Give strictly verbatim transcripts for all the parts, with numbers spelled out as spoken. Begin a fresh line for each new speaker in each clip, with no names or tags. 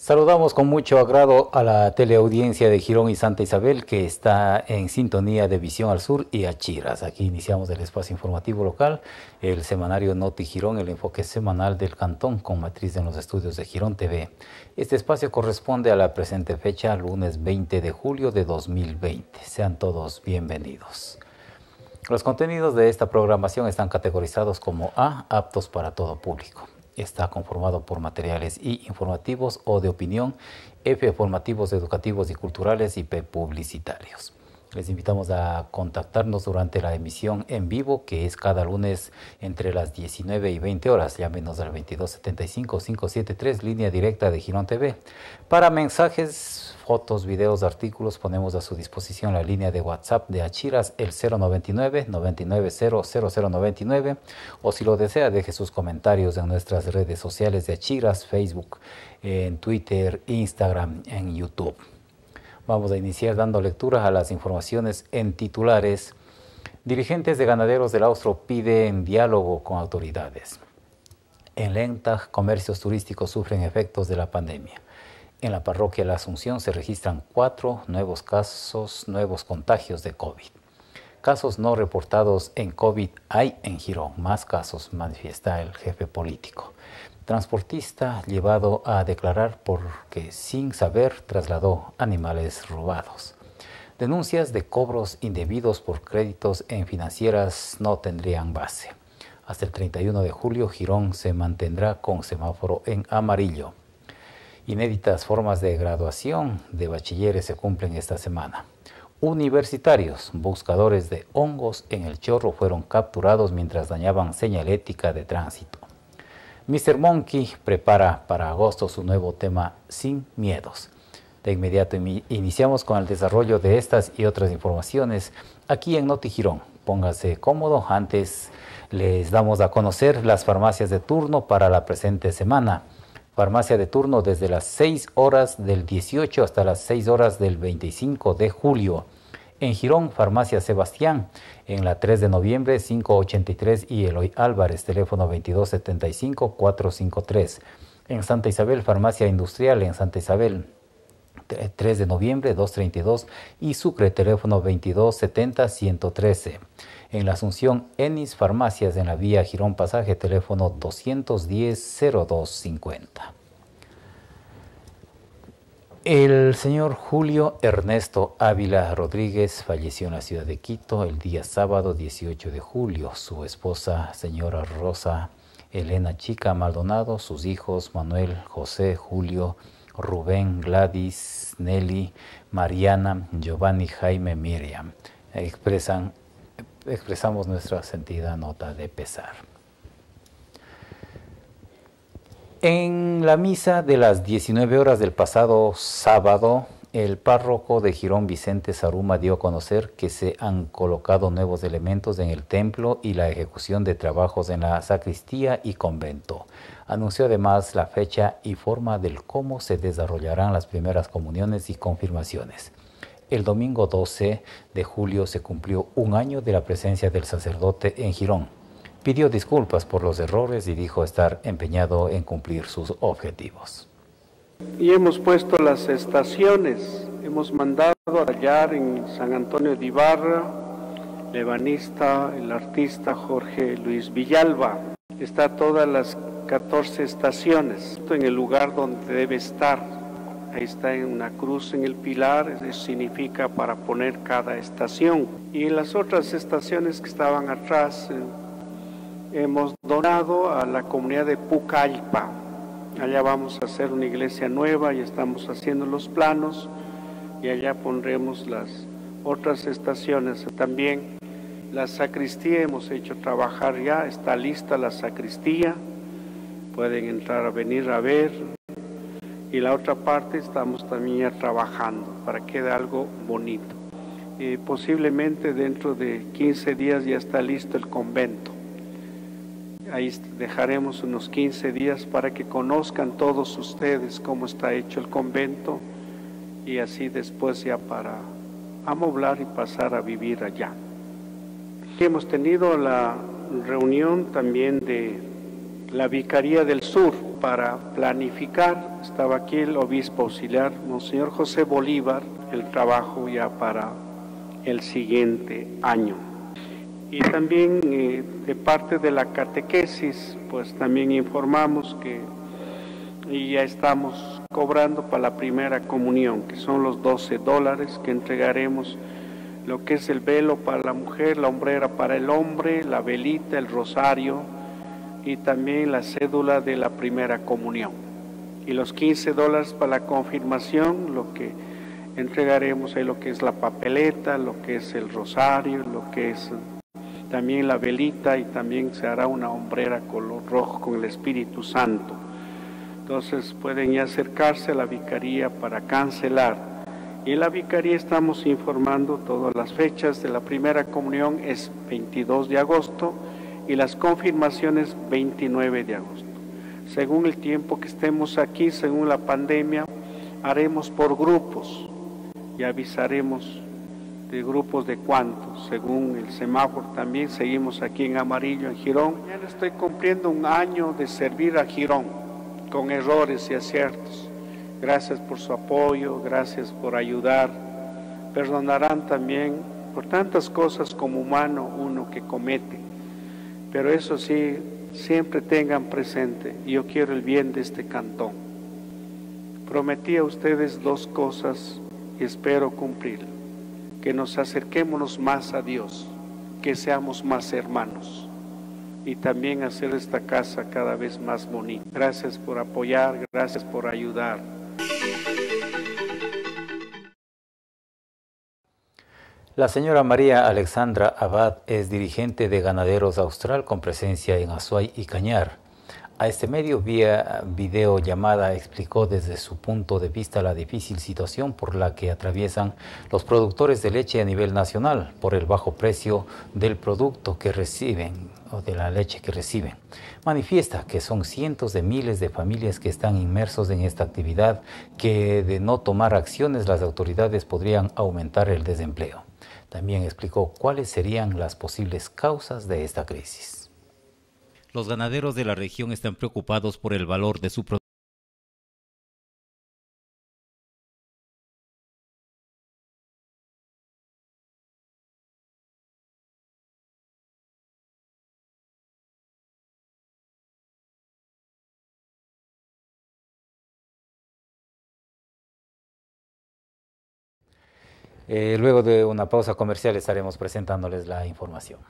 Saludamos con mucho agrado a la teleaudiencia de Girón y Santa Isabel que está en sintonía de Visión al Sur y Achiras. Aquí iniciamos el espacio informativo local, el semanario Noti Girón, el enfoque semanal del cantón con matriz en los estudios de Girón T V. Este espacio corresponde a la presente fecha, lunes veinte de julio de dos mil veinte. Sean todos bienvenidos. Los contenidos de esta programación están categorizados como A, aptos para todo público. Está conformado por materiales I, informativos o de opinión, F, formativos, educativos y culturales y P, publicitarios. Les invitamos a contactarnos durante la emisión en vivo, que es cada lunes entre las diecinueve y veinte horas. Llámenos al veintidós setenta y cinco, quinientos setenta y tres, línea directa de Girón T V. Para mensajes, fotos, videos, artículos, ponemos a su disposición la línea de WhatsApp de Achiras, el cero noventa y nueve, noventa y nueve cero, cero cero noventa y nueve, o si lo desea, deje sus comentarios en nuestras redes sociales de Achiras, Facebook, en Twitter, Instagram, en YouTube. Vamos a iniciar dando lectura a las informaciones en titulares. Dirigentes de ganaderos del Austro piden diálogo con autoridades. En Lentag, comercios turísticos sufren efectos de la pandemia. En la parroquia La Asunción se registran cuatro nuevos casos, nuevos contagios de COVID. Casos no reportados en COVID hay en Girón. Más casos, manifiesta el jefe político. Transportista llevado a declarar porque sin saber trasladó animales robados. Denuncias de cobros indebidos por créditos en financieras no tendrían base. Hasta el treinta y uno de julio, Girón se mantendrá con semáforo en amarillo. Inéditas formas de graduación de bachilleres se cumplen esta semana. Universitarios, buscadores de hongos en el Chorro, fueron capturados mientras dañaban señalética de tránsito. mister Monkey prepara para agosto su nuevo tema Sin Miedos. De inmediato iniciamos con el desarrollo de estas y otras informaciones aquí en Noti Girón. Póngase cómodo, antes les damos a conocer las farmacias de turno para la presente semana. Farmacia de turno desde las seis horas del dieciocho hasta las seis horas del veinticinco de julio. En Girón, Farmacia Sebastián, en la tres de noviembre, quinientos ochenta y tres y Eloy Álvarez, teléfono veintidós setenta y cinco, cuatrocientos cincuenta y tres. En Santa Isabel, Farmacia Industrial, en Santa Isabel, tres de noviembre, doscientos treinta y dos y Sucre, teléfono veintidós setenta, ciento trece. En la Asunción, Enis Farmacias, en la vía Girón Pasaje, teléfono doscientos diez, cero dos cincuenta. El señor Julio Ernesto Ávila Rodríguez falleció en la ciudad de Quito el día sábado dieciocho de julio. Su esposa, señora Rosa Elena Chica Maldonado, sus hijos Manuel, José, Julio, Rubén, Gladys, Nelly, Mariana, Giovanni, Jaime, Miriam, expresan, expresamos nuestra sentida nota de pesar. En la misa de las diecinueve horas del pasado sábado, el párroco de Girón, Vicente Zaruma, dio a conocer que se han colocado nuevos elementos en el templo y la ejecución de trabajos en la sacristía y convento. Anunció además la fecha y forma del cómo se desarrollarán las primeras comuniones y confirmaciones. El domingo doce de julio se cumplió un año de la presencia del sacerdote en Girón. Pidió disculpas por los errores y dijo estar empeñado en cumplir sus objetivos.
Y hemos puesto las estaciones, hemos mandado a tallar en San Antonio de Ibarra, el ebanista, el artista Jorge Luis Villalba. Está todas las catorce estaciones, en el lugar donde debe estar. Ahí está en una cruz en el pilar, eso significa para poner cada estación. Y en las otras estaciones que estaban atrás, hemos donado a la comunidad de Pucallpa. Allá vamos a hacer una iglesia nueva y estamos haciendo los planos y allá pondremos las otras estaciones. También la sacristía hemos hecho trabajar ya, está lista la sacristía, pueden entrar a venir a ver. Y la otra parte estamos también ya trabajando para que quede algo bonito. Eh, posiblemente dentro de quince días ya está listo el convento. Ahí dejaremos unos quince días para que conozcan todos ustedes cómo está hecho el convento y así después ya para amoblar y pasar a vivir allá. Hemos tenido la reunión también de la Vicaría del Sur. para planificar, estaba aquí el obispo auxiliar, Monseñor José Bolívar, el trabajo ya para el siguiente año. Y también eh, de parte de la catequesis, pues también informamos que ya estamos cobrando para la primera comunión, que son los doce dólares que entregaremos, lo que es el velo para la mujer, la hombrera para el hombre, la velita, el rosario y también la cédula de la primera comunión. Y los quince dólares para la confirmación, lo que entregaremos ahí, lo que es la papeleta, lo que es el rosario, lo que es también la velita, y también se hará una hombrera color rojo con el Espíritu Santo. Entonces pueden ya acercarse a la vicaría para cancelar. Y en la vicaría estamos informando todas las fechas de la primera comunión, es veintidós de agosto, y las confirmaciones veintinueve de agosto. Según el tiempo que estemos aquí, según la pandemia, haremos por grupos y avisaremos de grupos de cuántos, según el semáforo. También seguimos aquí en amarillo en Girón. Ya estoy cumpliendo un año de servir a Girón, con errores y aciertos. Gracias por su apoyo, gracias por ayudar. Perdonarán también por tantas cosas como humano uno que comete. Pero eso sí, siempre tengan presente, yo quiero el bien de este cantón. Prometí a ustedes dos cosas y espero cumplir. Que nos acerquémonos más a Dios, que seamos más hermanos y también hacer esta casa cada vez más bonita. Gracias por apoyar, gracias por ayudar.
La señora María Alexandra Abad es dirigente de Ganaderos Austral con presencia en Azuay y Cañar. A este medio, vía videollamada, explicó desde su punto de vista la difícil situación por la que atraviesan los productores de leche a nivel nacional por el bajo precio del producto que reciben o de la leche que reciben. Manifiesta que son cientos de miles de familias que están inmersos en esta actividad, que de no tomar acciones las autoridades podrían aumentar el desempleo. También explicó cuáles serían las posibles causas de esta crisis. Los ganaderos de la región están preocupados por el valor de su producto. Eh, luego de una pausa comercial estaremos presentándoles la información.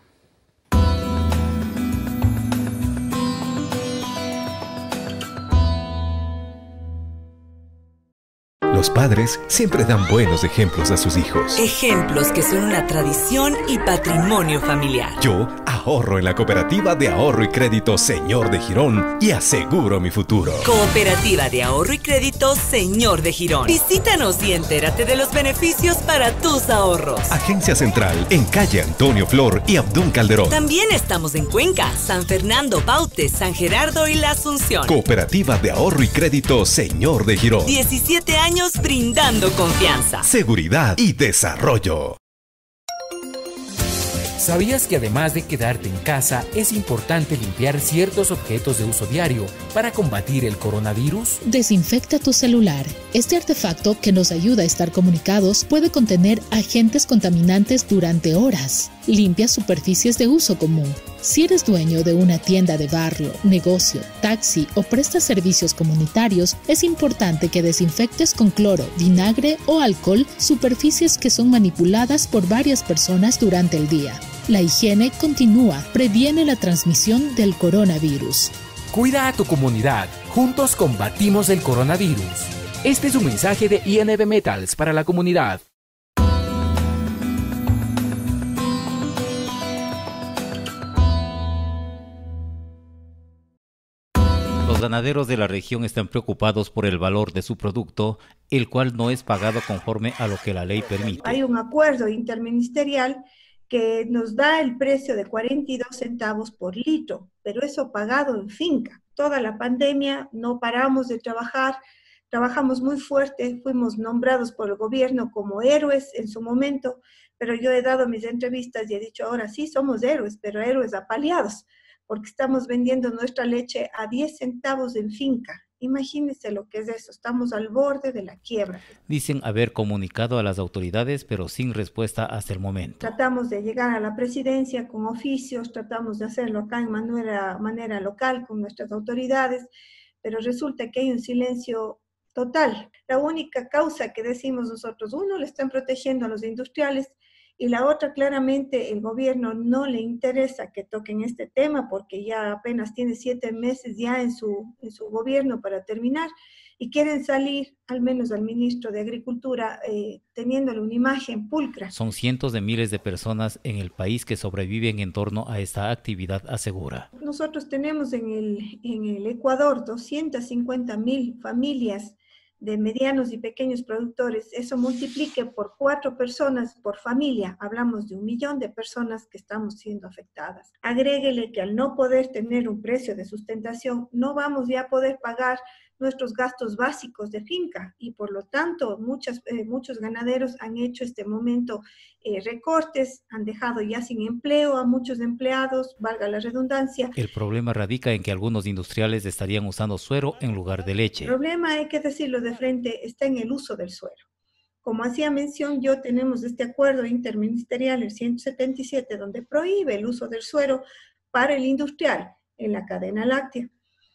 Los padres siempre dan buenos ejemplos a sus hijos.
Ejemplos que son una tradición y patrimonio familiar.
Yo ahorro en la Cooperativa de Ahorro y Crédito Señor de Girón y aseguro mi futuro.
Cooperativa de Ahorro y Crédito Señor de Girón. Visítanos y entérate de los beneficios para tus ahorros.
Agencia Central en calle Antonio Flor y Abdún Calderón.
También estamos en Cuenca, San Fernando, Baute, San Gerardo y La Asunción.
Cooperativa de Ahorro y Crédito Señor de Girón.
diecisiete años brindando confianza,
seguridad y desarrollo.
¿Sabías que además de quedarte en casa, es importante limpiar ciertos objetos de uso diario para combatir el coronavirus?
Desinfecta tu celular. Este artefacto, que nos ayuda a estar comunicados, puede contener agentes contaminantes durante horas. Limpia superficies de uso común. Si eres dueño de una tienda de barrio, negocio, taxi o prestas servicios comunitarios, es importante que desinfectes con cloro, vinagre o alcohol superficies que son manipuladas por varias personas durante el día. La higiene continúa, previene la transmisión del coronavirus.
Cuida a tu comunidad. Juntos combatimos el coronavirus. Este es un mensaje de I N B Metals para la comunidad.
Los ganaderos de la región están preocupados por el valor de su producto, el cual no es pagado conforme a lo que la ley permite.
Hay un acuerdo interministerial que nos da el precio de cuarenta y dos centavos por litro, pero eso pagado en finca. Toda la pandemia no paramos de trabajar, trabajamos muy fuerte, fuimos nombrados por el gobierno como héroes en su momento, pero yo he dado mis entrevistas y he dicho, ahora sí somos héroes, pero héroes apaleados, porque estamos vendiendo nuestra leche a diez centavos en finca. Imagínense lo que es eso, estamos al borde de la quiebra.
Dicen haber comunicado a las autoridades, pero sin respuesta hasta el momento.
Tratamos de llegar a la presidencia con oficios, tratamos de hacerlo acá en manera, manera local con nuestras autoridades, pero resulta que hay un silencio total. La única causa que decimos nosotros, uno, le están protegiendo a los industriales, y la otra, claramente, el gobierno no le interesa que toquen este tema porque ya apenas tiene siete meses ya en su, en su gobierno para terminar y quieren salir, al menos al ministro de Agricultura, eh, teniéndole una imagen pulcra.
Son cientos de miles de personas en el país que sobreviven en torno a esta actividad, asegura.
Nosotros tenemos en el, en el Ecuador doscientas cincuenta mil familias de medianos y pequeños productores. Eso multiplique por cuatro personas por familia, hablamos de un millón de personas que estamos siendo afectadas. Agréguele que al no poder tener un precio de sustentación, no vamos ya a poder pagar nuestros gastos básicos de finca y por lo tanto muchas, eh, muchos ganaderos han hecho este momento eh, recortes, han dejado ya sin empleo a muchos empleados, valga la redundancia.
El problema radica en que algunos industriales estarían usando suero en lugar de leche.
El problema, hay que decirlo de frente, está en el uso del suero. Como hacía mención yo, tenemos este acuerdo interministerial, el ciento setenta y siete, donde prohíbe el uso del suero para el industrial en la cadena láctea.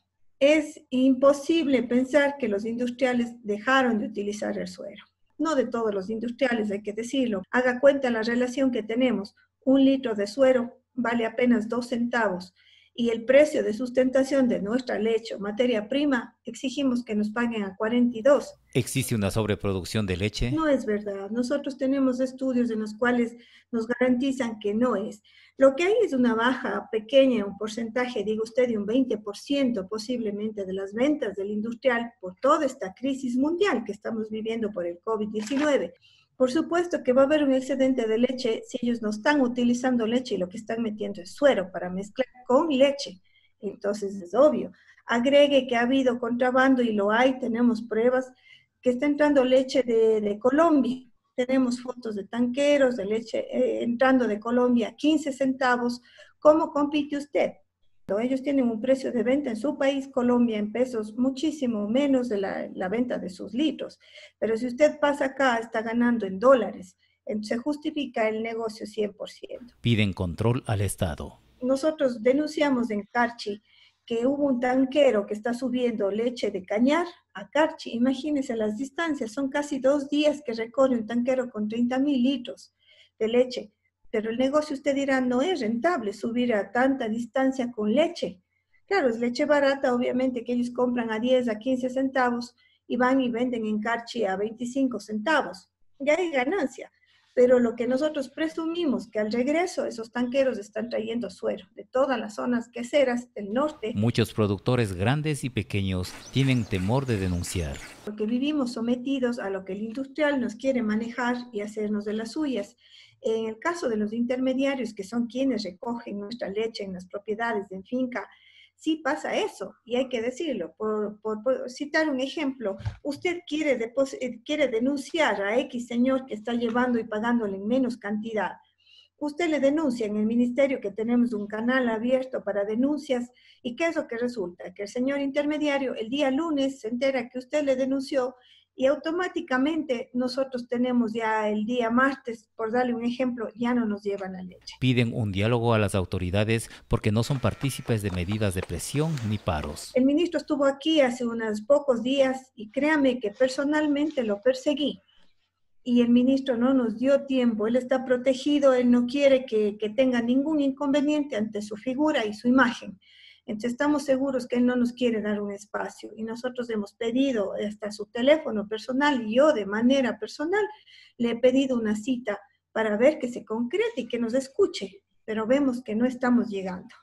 Es imposible pensar que los industriales dejaron de utilizar el suero. No de todos los industriales, hay que decirlo. Haga cuenta la relación que tenemos. Un litro de suero vale apenas dos centavos y el precio de sustentación de nuestra leche o materia prima exigimos que nos paguen a cuarenta y dos.
¿Existe una sobreproducción de leche?
No es verdad. Nosotros tenemos estudios en los cuales nos garantizan que no es. Lo que hay es una baja pequeña, un porcentaje, digo usted, de un veinte por ciento posiblemente de las ventas del industrial por toda esta crisis mundial que estamos viviendo por el COVID diecinueve. Por supuesto que va a haber un excedente de leche si ellos no están utilizando leche y lo que están metiendo es suero para mezclar con leche. Entonces es obvio. Agregue que ha habido contrabando y lo hay, tenemos pruebas que está entrando leche de, de Colombia. Tenemos fotos de tanqueros de leche eh, entrando de Colombia a quince centavos. ¿Cómo compite usted? Ellos tienen un precio de venta en su país, Colombia, en pesos muchísimo menos de la, la venta de sus litros. Pero si usted pasa acá, está ganando en dólares. Se justifica el negocio cien por ciento.
Piden control al Estado.
Nosotros denunciamos en Carchi que hubo un tanquero que está subiendo leche de Cañar a Carchi. Imagínense las distancias, son casi dos días que recorre un tanquero con treinta mil litros de leche. Pero el negocio, usted dirá, no es rentable subir a tanta distancia con leche. Claro, es leche barata, obviamente, que ellos compran a diez, a quince centavos y van y venden en Carchi a veinticinco centavos. Ya hay ganancia. Pero lo que nosotros presumimos que al regreso esos tanqueros están trayendo suero de todas las zonas queseras del norte.
Muchos productores grandes y pequeños tienen temor de denunciar.
Porque vivimos sometidos a lo que el industrial nos quiere manejar y hacernos de las suyas. En el caso de los intermediarios, que son quienes recogen nuestra leche en las propiedades en finca, sí pasa eso, y hay que decirlo. Por, por, por citar un ejemplo, usted quiere, quiere denunciar a X señor que está llevando y pagándole en menos cantidad. Usted le denuncia en el ministerio, que tenemos un canal abierto para denuncias, y ¿qué es lo que resulta? Que el señor intermediario el día lunes se entera que usted le denunció, y automáticamente nosotros tenemos ya el día martes, por darle un ejemplo, ya no nos llevan la leche.
Piden un diálogo a las autoridades porque no son partícipes de medidas de presión ni paros.
El ministro estuvo aquí hace unos pocos días y créame que personalmente lo perseguí. Y el ministro no nos dio tiempo, él está protegido, él no quiere que, que tenga ningún inconveniente ante su figura y su imagen. Entonces estamos seguros que él no nos quiere dar un espacio y nosotros hemos pedido hasta su teléfono personal y yo de manera personal le he pedido una cita para ver que se concrete y que nos escuche, pero vemos que no estamos llegando.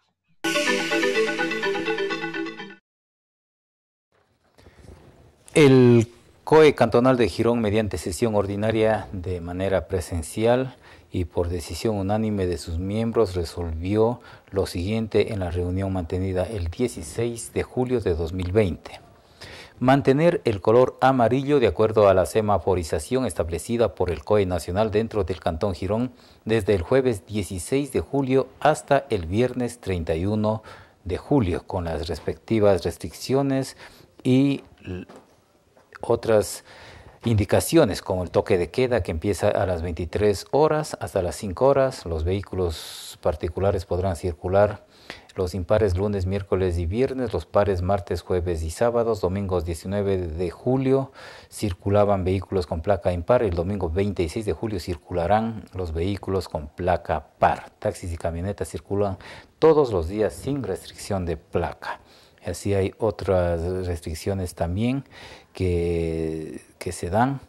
El C O E cantonal de Girón, mediante sesión ordinaria de manera presencial y por decisión unánime de sus miembros, resolvió lo siguiente en la reunión mantenida el dieciséis de julio de dos mil veinte. mantener el color amarillo de acuerdo a la semaforización establecida por el C O E nacional dentro del Cantón Girón desde el jueves dieciséis de julio hasta el viernes treinta y uno de julio, con las respectivas restricciones y otras indicaciones como el toque de queda que empieza a las veintitrés horas hasta las cinco horas. Los vehículos particulares podrán circular los impares lunes, miércoles y viernes, los pares martes, jueves y sábados. Domingos diecinueve de julio circulaban vehículos con placa impar, el domingo veintiséis de julio circularán los vehículos con placa par. Taxis y camionetas circulan todos los días sin restricción de placa. Así hay otras restricciones también que, que se dan.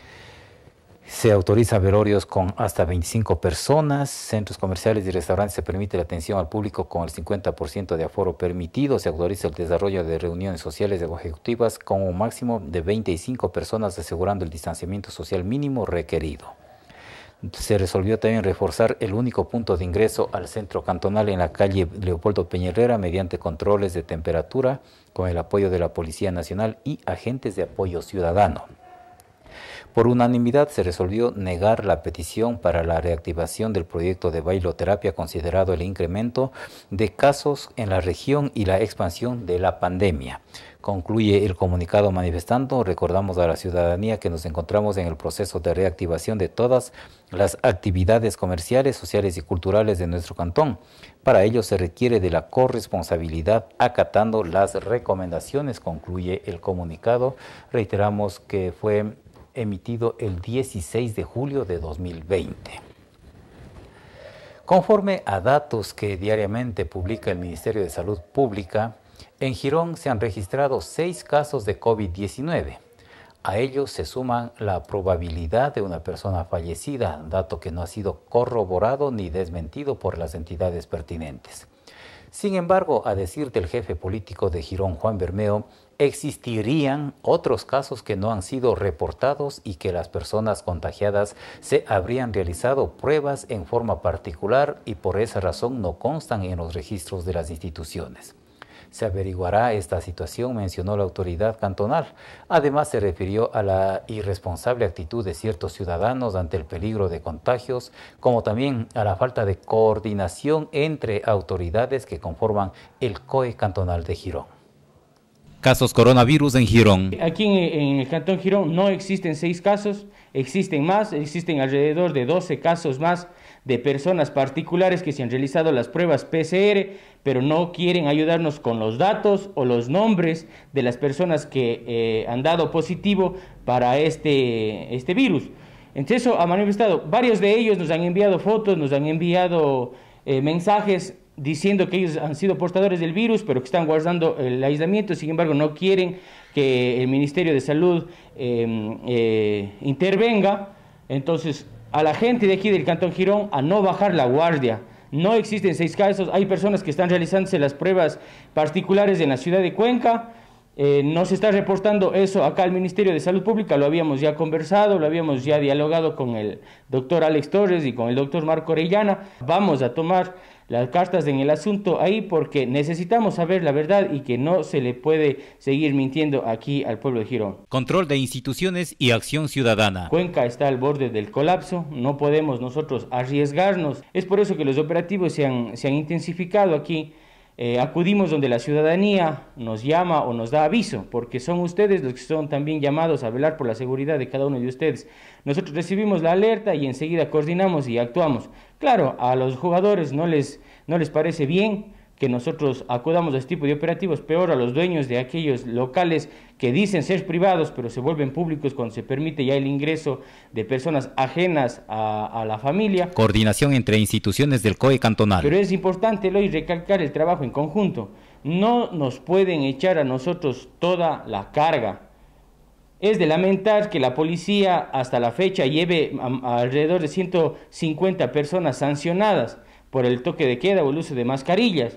Se autoriza velorios con hasta veinticinco personas, centros comerciales y restaurantes se permite la atención al público con el cincuenta por ciento de aforo permitido, se autoriza el desarrollo de reuniones sociales o ejecutivas con un máximo de veinticinco personas asegurando el distanciamiento social mínimo requerido. Se resolvió también reforzar el único punto de ingreso al centro cantonal en la calle Leopoldo Peña mediante controles de temperatura con el apoyo de la Policía Nacional y agentes de apoyo ciudadano. Por unanimidad se resolvió negar la petición para la reactivación del proyecto de bailoterapia considerado el incremento de casos en la región y la expansión de la pandemia. Concluye el comunicado manifestando, recordamos a la ciudadanía que nos encontramos en el proceso de reactivación de todas las actividades comerciales, sociales y culturales de nuestro cantón. Para ello se requiere de la corresponsabilidad acatando las recomendaciones, concluye el comunicado. Reiteramos que fue emitido el dieciséis de julio de dos mil veinte. Conforme a datos que diariamente publica el Ministerio de Salud Pública, en Girón se han registrado seis casos de COVID diecinueve. A ellos se suman la probabilidad de una persona fallecida, dato que no ha sido corroborado ni desmentido por las entidades pertinentes. Sin embargo, a decir del jefe político de Girón, Juan Bermeo, existirían otros casos que no han sido reportados y que las personas contagiadas se habrían realizado pruebas en forma particular y por esa razón no constan en los registros de las instituciones. Se averiguará esta situación, mencionó la autoridad cantonal. Además, se refirió a la irresponsable actitud de ciertos ciudadanos ante el peligro de contagios, como también a la falta de coordinación entre autoridades que conforman el C O E cantonal de Girón. Casos coronavirus en Girón.
Aquí en, en el Cantón Girón no existen seis casos, existen más, existen alrededor de doce casos más de personas particulares que se han realizado las pruebas P C R, pero no quieren ayudarnos con los datos o los nombres de las personas que eh, han dado positivo para este, este virus. Entonces eso ha manifestado, varios de ellos nos han enviado fotos, nos han enviado eh, mensajes diciendo que ellos han sido portadores del virus, pero que están guardando el aislamiento, sin embargo no quieren que el Ministerio de Salud eh, eh, intervenga. Entonces, a la gente de aquí del Cantón Girón a no bajar la guardia. No existen seis casos, hay personas que están realizándose las pruebas particulares en la ciudad de Cuenca. Eh, no se está reportando eso acá al Ministerio de Salud Pública, lo habíamos ya conversado, lo habíamos ya dialogado con el doctor Alex Torres y con el doctor Marco Orellana. Vamos a tomar las cartas en el asunto ahí porque necesitamos saber la verdad y que no se le puede seguir mintiendo aquí al pueblo de Girón.
Control de instituciones y acción ciudadana.
Cuenca está al borde del colapso, no podemos nosotros arriesgarnos. Es por eso que los operativos se han, se han intensificado aquí. Eh, acudimos donde la ciudadanía nos llama o nos da aviso, porque son ustedes los que son también llamados a velar por la seguridad de cada uno de ustedes. Nosotros recibimos la alerta y enseguida coordinamos y actuamos. Claro, a los jugadores no les, no les parece bien que nosotros acudamos a este tipo de operativos, peor a los dueños de aquellos locales que dicen ser privados, pero se vuelven públicos cuando se permite ya el ingreso de personas ajenas a, a la familia.
Coordinación entre instituciones del C O E cantonal.
Pero es importante hoy recalcar el trabajo en conjunto. No nos pueden echar a nosotros toda la carga. Es de lamentar que la policía hasta la fecha lleve a, a alrededor de ciento cincuenta personas sancionadas por el toque de queda o el uso de mascarillas,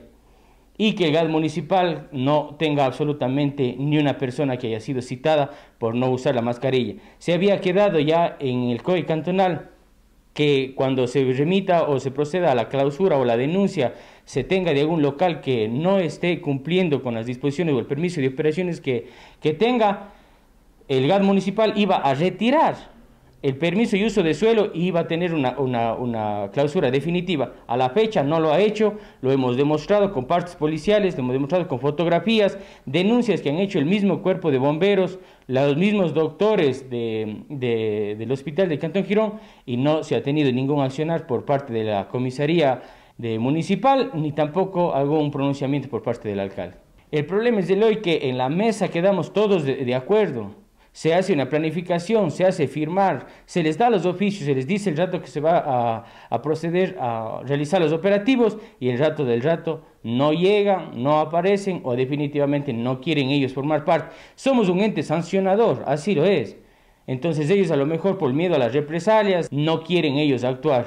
y que el G A D municipal no tenga absolutamente ni una persona que haya sido citada por no usar la mascarilla. Se había quedado ya en el C O E cantonal que cuando se remita o se proceda a la clausura o la denuncia se tenga de algún local que no esté cumpliendo con las disposiciones o el permiso de operaciones que, que tenga, el G A T municipal iba a retirar el permiso y uso de suelo y iba a tener una, una, una clausura definitiva. A la fecha no lo ha hecho, lo hemos demostrado con partes policiales, lo hemos demostrado con fotografías, denuncias que han hecho el mismo cuerpo de bomberos, los mismos doctores de, de, del hospital del Cantón Girón, y no se ha tenido ningún accionar por parte de la comisaría de municipal, ni tampoco algún pronunciamiento por parte del alcalde. El problema es de hoy que en la mesa quedamos todos de, de acuerdo. Se hace una planificación, se hace firmar, se les da los oficios, se les dice el rato que se va a, a proceder a realizar los operativos y el rato del rato no llegan, no aparecen o definitivamente no quieren ellos formar parte. Somos un ente sancionador, así lo es. Entonces ellos a lo mejor por miedo a las represalias no quieren ellos actuar.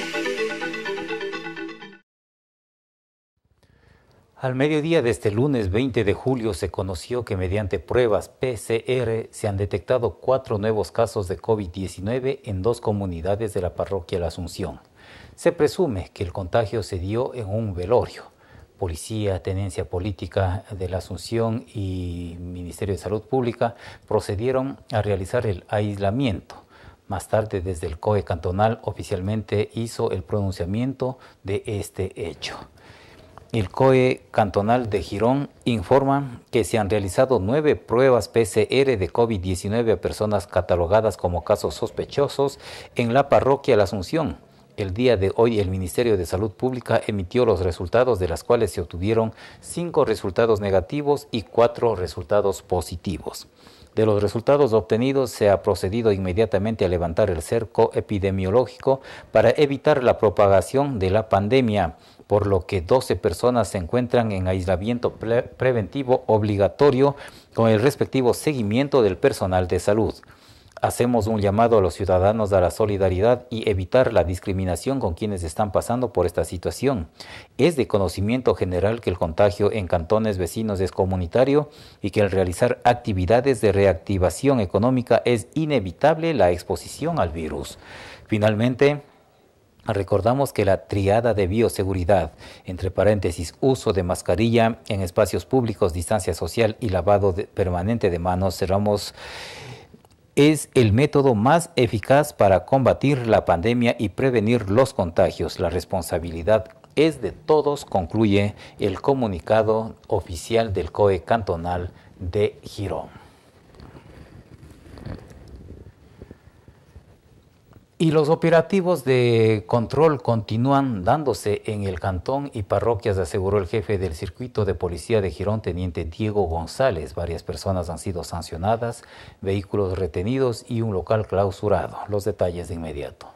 Al mediodía de este lunes veinte de julio se conoció que mediante pruebas P C R se han detectado cuatro nuevos casos de COVID diecinueve en dos comunidades de la parroquia La Asunción. Se presume que el contagio se dio en un velorio. Policía, Tenencia Política de La Asunción y Ministerio de Salud Pública procedieron a realizar el aislamiento. Más tarde, desde el C O E cantonal oficialmente hizo el pronunciamiento de este hecho. El C O E cantonal de Girón informa que se han realizado nueve pruebas P C R de COVID diecinueve a personas catalogadas como casos sospechosos en la parroquia La Asunción. El día de hoy el Ministerio de Salud Pública emitió los resultados, de las cuales se obtuvieron cinco resultados negativos y cuatro resultados positivos. De los resultados obtenidos se ha procedido inmediatamente a levantar el cerco epidemiológico para evitar la propagación de la pandemia, por lo que doce personas se encuentran en aislamiento pre preventivo obligatorio con el respectivo seguimiento del personal de salud. Hacemos un llamado a los ciudadanos a la solidaridad y evitar la discriminación con quienes están pasando por esta situación. Es de conocimiento general que el contagio en cantones vecinos es comunitario y que al realizar actividades de reactivación económica es inevitable la exposición al virus. Finalmente, recordamos que la triada de bioseguridad, entre paréntesis, uso de mascarilla en espacios públicos, distancia social y lavado de, permanente de manos, cerramos, es el método más eficaz para combatir la pandemia y prevenir los contagios. La responsabilidad es de todos, concluye el comunicado oficial del C O E cantonal de Girón. Y los operativos de control continúan dándose en el cantón y parroquias, aseguró el jefe del circuito de policía de Girón, teniente Diego González. Varias personas han sido sancionadas, vehículos retenidos y un local clausurado. Los detalles de inmediato.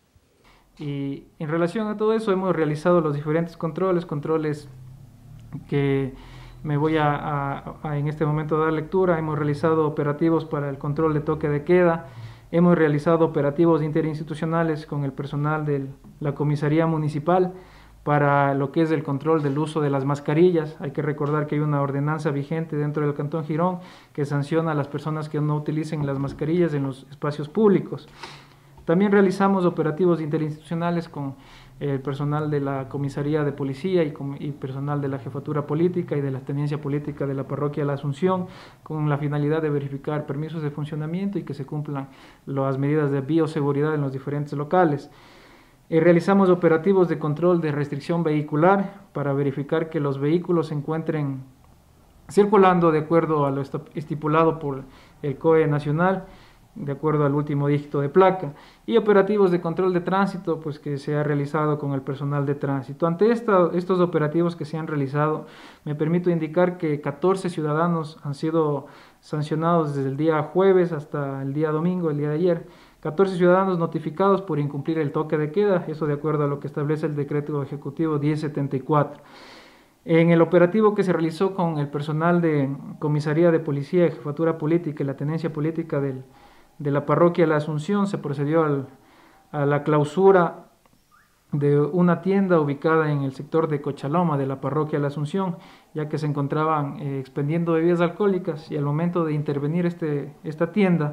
Y en relación a todo eso hemos realizado los diferentes controles, controles que me voy a, a, a en este momento dar lectura. Hemos realizado operativos para el control de toque de queda. Hemos realizado operativos interinstitucionales con el personal de la comisaría municipal para lo que es el control del uso de las mascarillas. Hay que recordar que hay una ordenanza vigente dentro del Cantón Girón que sanciona a las personas que no utilicen las mascarillas en los espacios públicos. También realizamos operativos interinstitucionales con el personal de la comisaría de policía y, con, y personal de la jefatura política y de la tenencia política de la parroquia La Asunción, con la finalidad de verificar permisos de funcionamiento y que se cumplan las medidas de bioseguridad en los diferentes locales. Eh, realizamos operativos de control de restricción vehicular para verificar que los vehículos se encuentren circulando de acuerdo a lo estipulado por el C O E nacional, de acuerdo al último dígito de placa, y operativos de control de tránsito pues que se ha realizado con el personal de tránsito. Ante esta, estos operativos que se han realizado, me permito indicar que catorce ciudadanos han sido sancionados desde el día jueves hasta el día domingo, el día de ayer. catorce ciudadanos notificados por incumplir el toque de queda, eso de acuerdo a lo que establece el decreto ejecutivo diez setenta y cuatro. En el operativo que se realizó con el personal de comisaría de policía y jefatura política y la tenencia política del de la parroquia La Asunción, se procedió al, a la clausura de una tienda ubicada en el sector de Cochaloma de la parroquia La Asunción, ya que se encontraban eh, expendiendo bebidas alcohólicas, y al momento de intervenir este, esta tienda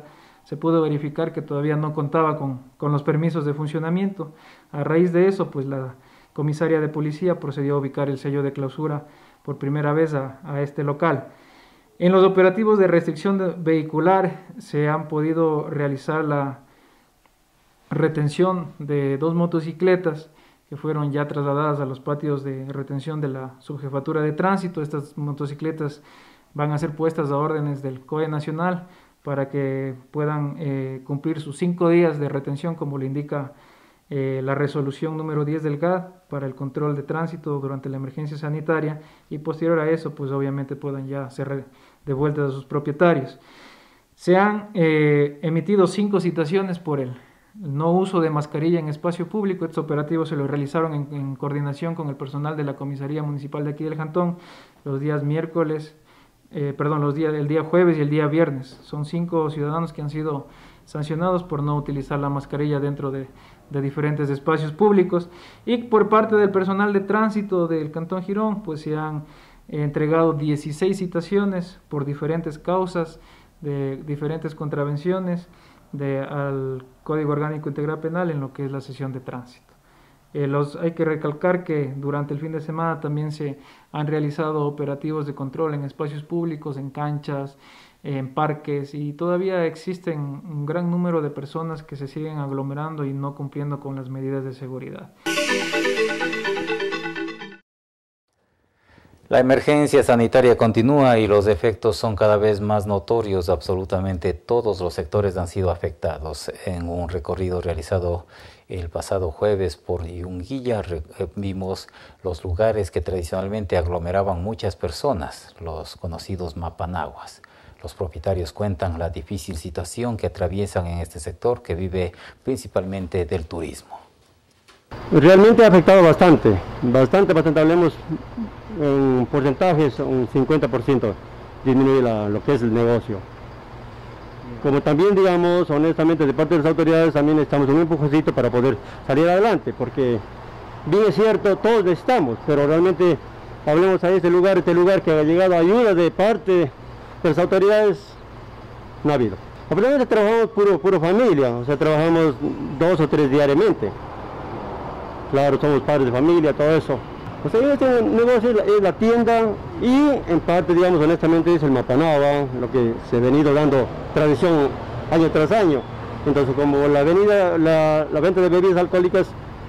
se pudo verificar que todavía no contaba con, con los permisos de funcionamiento. A raíz de eso, pues la comisaría de policía procedió a ubicar el sello de clausura por primera vez a, a este local. En los operativos de restricción de vehicular se han podido realizar la retención de dos motocicletas que fueron ya trasladadas a los patios de retención de la Subjefatura de Tránsito. Estas motocicletas van a ser puestas a órdenes del C O E Nacional para que puedan eh, cumplir sus cinco días de retención, como le indica eh, la resolución número diez del G A D para el control de tránsito durante la emergencia sanitaria, y posterior a eso, pues obviamente puedan ya ser devueltas a sus propietarios. Se han eh, emitido cinco citaciones por el no uso de mascarilla en espacio público. Estos operativos se los realizaron en, en coordinación con el personal de la Comisaría Municipal de aquí del Jantón los días miércoles, eh, perdón, los días, el día jueves y el día viernes. Son cinco ciudadanos que han sido sancionados por no utilizar la mascarilla dentro de, de diferentes espacios públicos. Y por parte del personal de tránsito del Cantón Girón, pues se han eh, entregado dieciséis citaciones por diferentes causas, de diferentes contravenciones de, al Código Orgánico Integral Penal en lo que es la sesión de tránsito. Eh, los, hay que recalcar que durante el fin de semana también se han realizado operativos de control en espacios públicos, en canchas, en parques, y todavía existen un gran número de personas que se siguen aglomerando y no cumpliendo con las medidas de seguridad.
La emergencia sanitaria continúa y los efectos son cada vez más notorios. Absolutamente todos los sectores han sido afectados. En un recorrido realizado el pasado jueves por Yunguilla vimos los lugares que tradicionalmente aglomeraban muchas personas, los conocidos mapanaguas. Los propietarios cuentan la difícil situación que atraviesan en este sector, que vive principalmente del turismo.
Realmente ha afectado bastante, bastante, bastante, hablemos en porcentajes, un cincuenta por ciento disminuye la, lo que es el negocio. Como también, digamos, honestamente, de parte de las autoridades también estamos en un empujoncito para poder salir adelante, porque bien es cierto, todos necesitamos, pero realmente, hablemos a este lugar, este lugar que ha llegado ayuda de parte de las autoridades, no ha habido. Obviamente trabajamos puro, puro familia, o sea, trabajamos dos o tres diariamente. Claro, somos padres de familia, todo eso. O sea, este negocio es la, es la tienda y en parte, digamos, honestamente es el mapanaba, lo que se ha venido dando tradición año tras año. Entonces, como la, avenida, la, la venta de bebidas alcohólicas,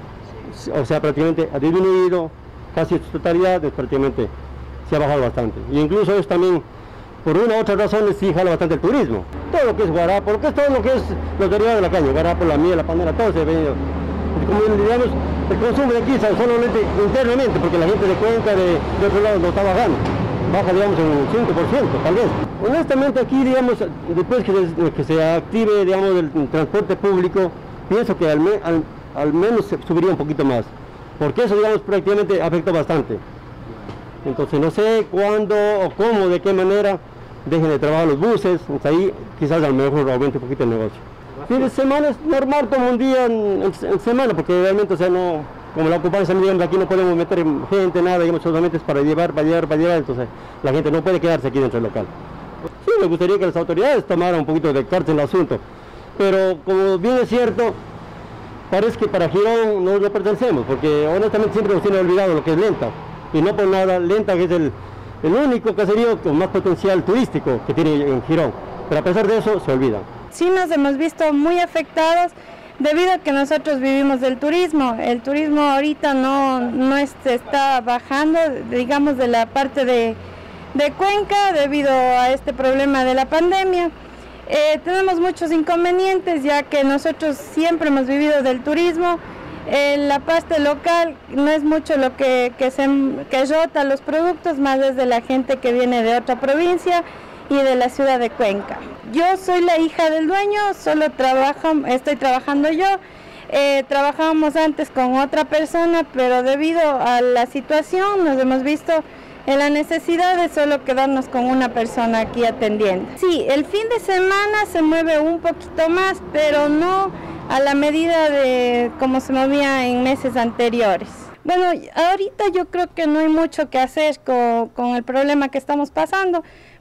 o sea, prácticamente ha disminuido, casi en su totalidad, pues, prácticamente se ha bajado bastante. Y incluso es también, por una u otra razón, sí jala bastante el turismo. Todo lo que es guarapo, lo que es todo lo que es los derivados de la caña, guarapo, la miel, la panela, todo se ha venido. Como digamos, el consumo de aquí solamente internamente, porque la gente de Cuenca, de, de otro lado, no está bajando. Baja, digamos, en un cinco por ciento, tal vez. Honestamente, aquí, digamos, después que se, que se active, digamos, el transporte público, pienso que al, me, al, al menos se subiría un poquito más, porque eso, digamos, prácticamente afecta bastante. Entonces, no sé cuándo o cómo, de qué manera dejen de trabajar los buses, hasta ahí quizás a lo mejor aumente un poquito el negocio. Fin de semana es normal como un día en, en, en semana, porque realmente, o sea, no, como la ocupación, digamos, aquí no podemos meter gente, nada, digamos, solamente es para llevar, para llevar, para llevar, entonces la gente no puede quedarse aquí dentro del local. Sí, me gustaría que las autoridades tomaran un poquito de carta en el asunto, pero como bien es cierto, parece que para Girón no lo pertenecemos, porque honestamente siempre nos tiene olvidado lo que es Lenta, y no por nada, Lenta que es el, el único caserío con más potencial turístico que tiene en Girón, pero a pesar de eso se olvida.
Sí nos hemos visto muy afectados debido a que nosotros vivimos del turismo. El turismo ahorita no, no este, está bajando, digamos, de la parte de, de Cuenca debido a este problema de la pandemia. Eh, tenemos muchos inconvenientes ya que nosotros siempre hemos vivido del turismo. Eh, la parte local no es mucho lo que, que, se, que rota los productos, más es de la gente que viene de otra provincia y de la ciudad de Cuenca. Yo soy la hija del dueño, solo trabajo, estoy trabajando yo. Eh, trabajábamos antes con otra persona, pero debido a la situación nos hemos visto en la necesidad de solo quedarnos con una persona aquí atendiendo. Sí, el fin de semana se mueve un poquito más, pero no a la medida de como se movía en meses anteriores. Bueno, ahorita yo creo que no hay mucho que hacer con, con el problema que estamos pasando,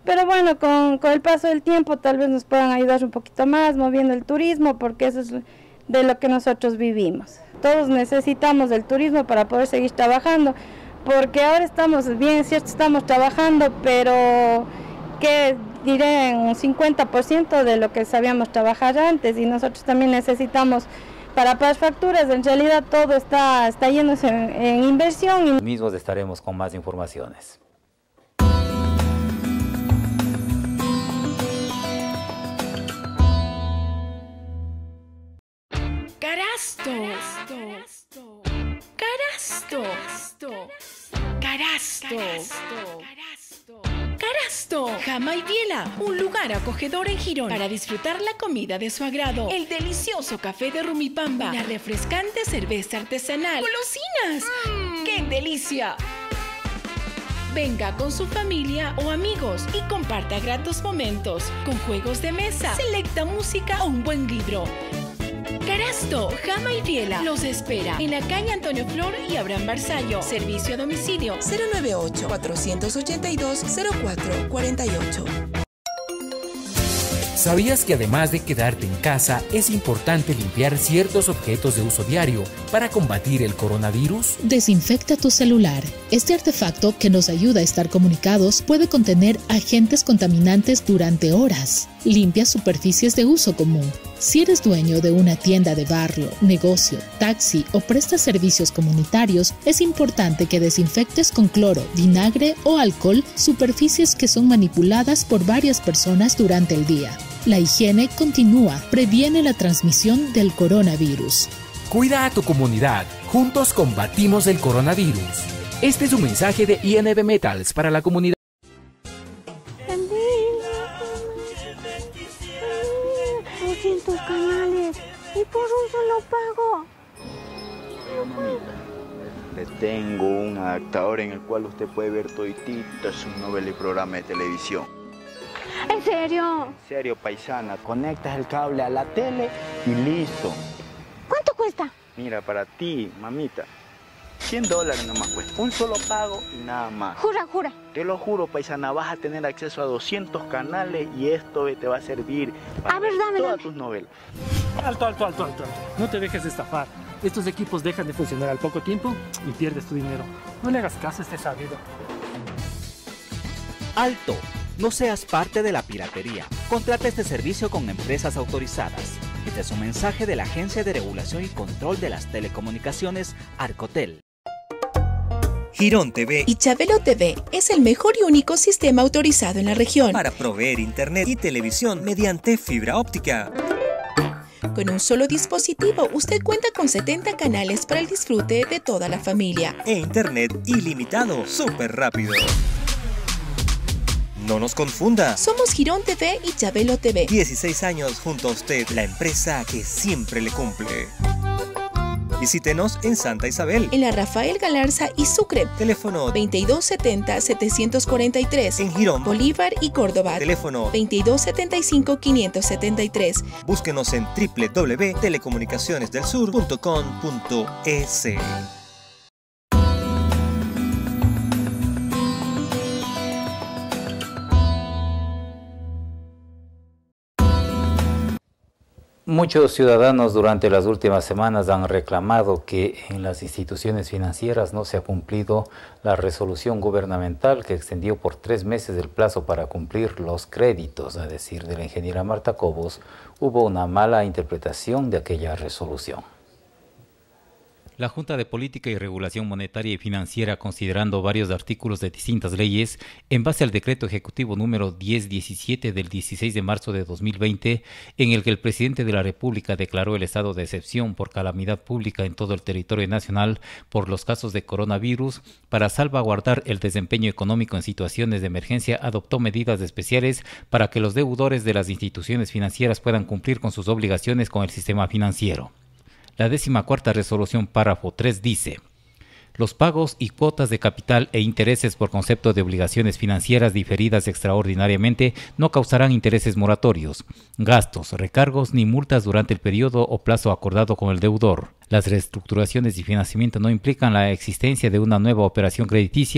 pero bueno, con, con el paso del tiempo tal vez nos puedan ayudar un poquito más moviendo el turismo, porque eso es de lo que nosotros vivimos. Todos necesitamos del turismo para poder seguir trabajando, porque ahora estamos, bien cierto, estamos trabajando, pero que diré en un cincuenta por ciento de lo que sabíamos trabajar antes, y nosotros también necesitamos para pagar facturas. En realidad todo está, está yéndose en, en inversión.
Mismos estaremos con más informaciones.
Carasto. Carasto. Carasto. Carasto. Jama y Biela, un lugar acogedor en Girón para disfrutar la comida de su agrado, el delicioso café de Rumipamba, la refrescante cerveza artesanal, golosinas. Mm. ¡Qué delicia! Venga con su familia o amigos y comparta gratos momentos con juegos de mesa, selecta música o un buen libro. Carasto, Jama y Biela los espera en la calle Antonio Flor y Abraham Barzallo. Servicio a domicilio cero nueve ocho, cuatro ocho dos, cero cuatro cuatro ocho.
¿Sabías que además de quedarte en casa, es importante limpiar ciertos objetos de uso diario para combatir el coronavirus?
Desinfecta tu celular. Este artefacto, que nos ayuda a estar comunicados, puede contener agentes contaminantes durante horas. Limpia superficies de uso común. Si eres dueño de una tienda de barrio, negocio, taxi o prestas servicios comunitarios, es importante que desinfectes con cloro, vinagre o alcohol superficies que son manipuladas por varias personas durante el día. La higiene continúa, previene la transmisión del coronavirus.
Cuida a tu comunidad. Juntos combatimos el coronavirus. Este es un mensaje de I N B Metals para la comunidad.
doscientos canales y por un solo pago.
Pero mamita, le tengo un adaptador en el cual usted puede ver todititas sus novelas y programas de televisión.
¿En serio?
En serio, paisana. Conectas el cable a la tele y listo.
¿Cuánto cuesta?
Mira, para ti, mamita, cien dólares nomás cuesta. Un solo pago y nada más.
Jura, jura.
Te lo juro, paisana, vas a tener acceso a doscientos canales y esto te va a servir para
a ver,
ver
dame,
todas
dame.
tus novelas.
Alto, alto, alto, alto. No te dejes estafar. Estos equipos dejan de funcionar al poco tiempo y pierdes tu dinero. No le hagas caso a este sabido.
Alto. No seas parte de la piratería. Contrata este servicio con empresas autorizadas. Este es un mensaje de la Agencia de Regulación y Control de las Telecomunicaciones, Arcotel.
Girón T V
y Chabelo T V es el mejor y único sistema autorizado en la región
para proveer internet y televisión mediante fibra óptica.
Con un solo dispositivo, usted cuenta con setenta canales para el disfrute de toda la familia.
E internet ilimitado, súper rápido. No nos confunda.
Somos Girón T V y Chabelo T V.
dieciséis años junto a usted, la empresa que siempre le cumple. Visítenos en Santa Isabel,
en la Rafael Galarza y Sucre.
Teléfono
veintidós setenta, setecientos cuarenta y tres.
En Girón,
Bolívar y Córdoba.
Teléfono
veintidós setenta y cinco, quinientos setenta y tres.
Búsquenos en doble u doble u doble u punto telecomunicaciones del sur punto com punto es.
Muchos ciudadanos durante las últimas semanas han reclamado que en las instituciones financieras no se ha cumplido la resolución gubernamental que extendió por tres meses el plazo para cumplir los créditos. A decir de la ingeniera Marta Cobos, hubo una mala interpretación de aquella resolución. La Junta de Política y Regulación Monetaria y Financiera, considerando varios artículos de distintas leyes, en base al decreto ejecutivo número diez diecisiete del dieciséis de marzo de dos mil veinte, en el que el presidente de la República declaró el estado de excepción por calamidad pública en todo el territorio nacional por los casos de coronavirus, para salvaguardar el desempeño económico en situaciones de emergencia, adoptó medidas especiales para que los deudores de las instituciones financieras puedan cumplir con sus obligaciones con el sistema financiero. La décima cuarta resolución párrafo tres dice: los pagos y cuotas de capital e intereses por concepto de obligaciones financieras diferidas extraordinariamente no causarán intereses moratorios, gastos, recargos ni multas durante el periodo o plazo acordado con el deudor. Las reestructuraciones y financiamiento no implican la existencia de una nueva operación crediticia,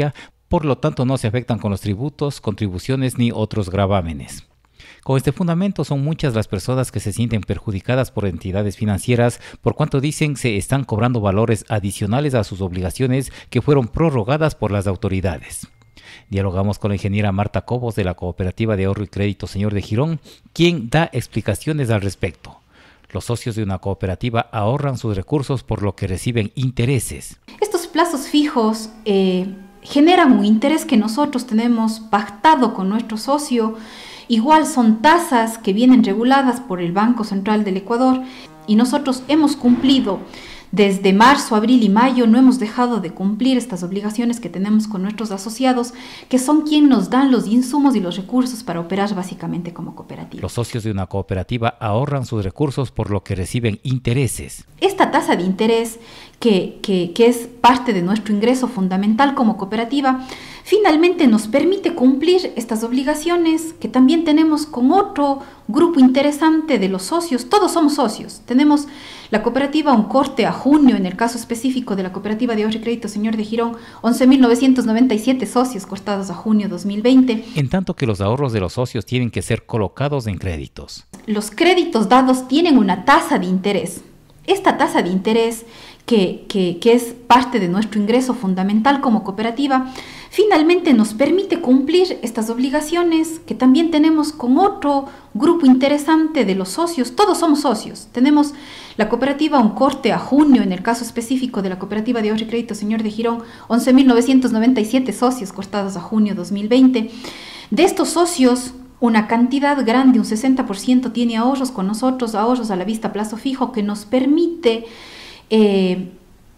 por lo tanto no se afectan con los tributos, contribuciones ni otros gravámenes. Con este fundamento son muchas las personas que se sienten perjudicadas por entidades financieras por cuanto dicen se están cobrando valores adicionales a sus obligaciones que fueron prorrogadas por las autoridades. Dialogamos con la ingeniera Marta Cobos de la Cooperativa de Ahorro y Crédito Señor de Girón, quien da explicaciones al respecto. Los socios de una cooperativa ahorran sus recursos por lo que reciben intereses.
Estos plazos fijos eh, generan un interés que nosotros tenemos pactado con nuestro socio. Igual son tasas que vienen reguladas por el Banco Central del Ecuador y nosotros hemos cumplido desde marzo, abril y mayo, no hemos dejado de cumplir estas obligaciones que tenemos con nuestros asociados, que son quienes nos dan los insumos y los recursos para operar básicamente como cooperativa.
Los socios de una cooperativa ahorran sus recursos por lo que reciben intereses.
Esta tasa de interés, que, que, que es parte de nuestro ingreso fundamental como cooperativa, finalmente nos permite cumplir estas obligaciones que también tenemos con otro grupo interesante de los socios. Todos somos socios. Tenemos la cooperativa un corte a junio, en el caso específico de la Cooperativa de Ahorro y Crédito Señor de Girón, once mil novecientos noventa y siete socios cortados a junio dos mil veinte.
En tanto que los ahorros de los socios tienen que ser colocados en créditos.
Los créditos dados tienen una tasa de interés. Esta tasa de interés, que, que, que es parte de nuestro ingreso fundamental como cooperativa, finalmente nos permite cumplir estas obligaciones que también tenemos con otro grupo interesante de los socios. Todos somos socios. Tenemos la cooperativa un corte a junio, en el caso específico de la Cooperativa de Ahorro y Crédito Señor de Girón, once mil novecientos noventa y siete socios cortados a junio dos mil veinte. De estos socios, una cantidad grande, un sesenta por ciento, tiene ahorros con nosotros, ahorros a la vista a plazo fijo, que nos permite eh,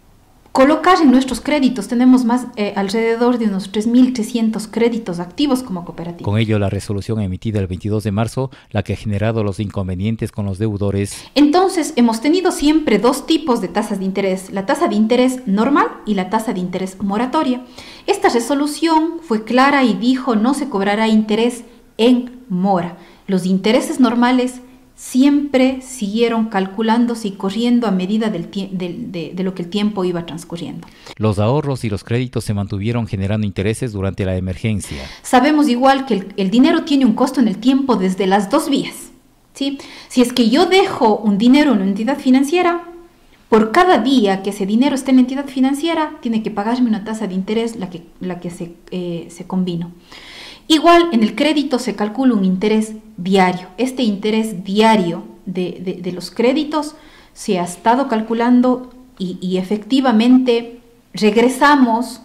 colocar en nuestros créditos. Tenemos más eh, alrededor de unos tres mil trescientos créditos activos como cooperativa.
Con ello, la resolución emitida el veintidós de marzo, la que ha generado los inconvenientes con los deudores.
Entonces, hemos tenido siempre dos tipos de tasas de interés, la tasa de interés normal y la tasa de interés moratoria. Esta resolución fue clara y dijo no se cobrará interés en mora. Los intereses normales siempre siguieron calculándose y corriendo a medida del de, de, de lo que el tiempo iba transcurriendo.
Los ahorros y los créditos se mantuvieron generando intereses durante la emergencia.
Sabemos igual que el, el dinero tiene un costo en el tiempo desde las dos vías, ¿sí? Si es que yo dejo un dinero en una entidad financiera, por cada día que ese dinero esté en la entidad financiera, tiene que pagarme una tasa de interés, la que, la que se, eh, se combinó. Igual en el crédito se calcula un interés diario. Este interés diario de, de, de los créditos se ha estado calculando y, y efectivamente regresamos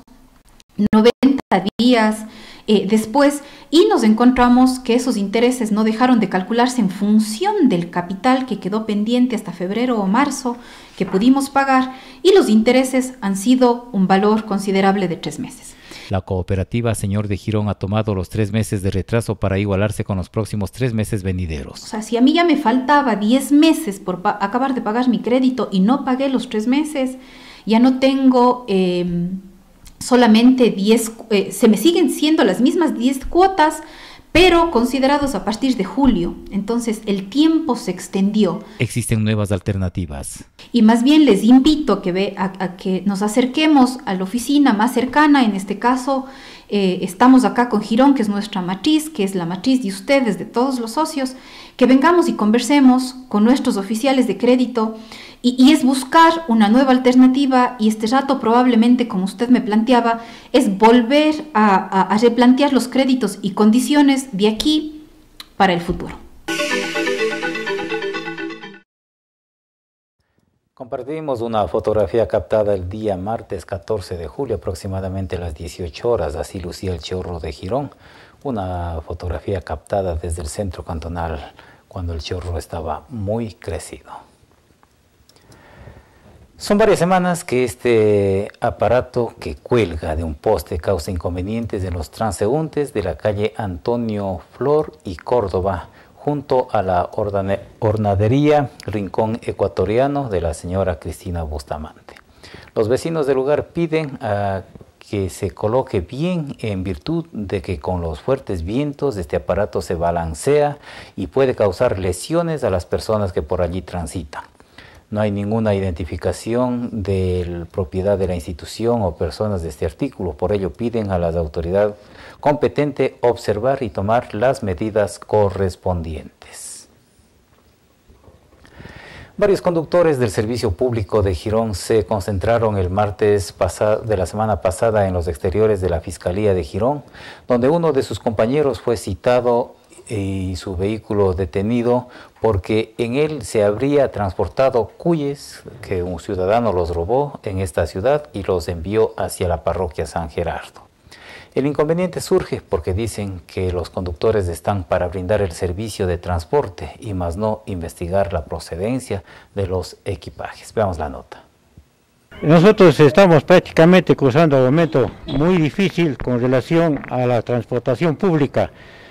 noventa días eh, después y nos encontramos que esos intereses no dejaron de calcularse en función del capital que quedó pendiente hasta febrero o marzo que pudimos pagar, y los intereses han sido un valor considerable de tres meses.
La cooperativa Señor de Girón ha tomado los tres meses de retraso para igualarse con los próximos tres meses venideros.
O sea, si a mí ya me faltaba diez meses por acabar de pagar mi crédito y no pagué los tres meses, ya no tengo eh, solamente diez, eh, se me siguen siendo las mismas diez cuotas, pero considerados a partir de julio. Entonces el tiempo se extendió.
Existen nuevas alternativas.
Y más bien les invito a que, ve, a, a que nos acerquemos a la oficina más cercana. En este caso eh, estamos acá con Girón, que es nuestra matriz, que es la matriz de ustedes, de todos los socios, que vengamos y conversemos con nuestros oficiales de crédito. Y, y es buscar una nueva alternativa, y este rato probablemente, como usted me planteaba, es volver a, a, a replantear los créditos y condiciones de aquí para el futuro.
Compartimos una fotografía captada el día martes catorce de julio, aproximadamente a las dieciocho horas, así lucía el chorro de Girón. Una fotografía captada desde el centro cantonal, cuando el chorro estaba muy crecido. Son varias semanas que este aparato que cuelga de un poste causa inconvenientes en los transeúntes de la calle Antonio Flor y Córdoba, junto a la hornadería Rincón Ecuatoriano de la señora Cristina Bustamante. Los vecinos del lugar piden a que se coloque bien, en virtud de que con los fuertes vientos este aparato se balancea y puede causar lesiones a las personas que por allí transitan. No hay ninguna identificación de la propiedad de la institución o personas de este artículo. Por ello piden a las autoridades competentes observar y tomar las medidas correspondientes. Varios conductores del servicio público de Girón se concentraron el martes pasado, de la semana pasada en los exteriores de la Fiscalía de Girón, donde uno de sus compañeros fue citado y su vehículo detenido porque en él se habría transportado cuyes que un ciudadano los robó en esta ciudad y los envió hacia la parroquia San Gerardo. El inconveniente surge porque dicen que los conductores están para brindar el servicio de transporte y más no investigar la procedencia de los equipajes. Veamos la nota.
Nosotros estamos prácticamente cruzando un momento muy difícil con relación a la transportación pública,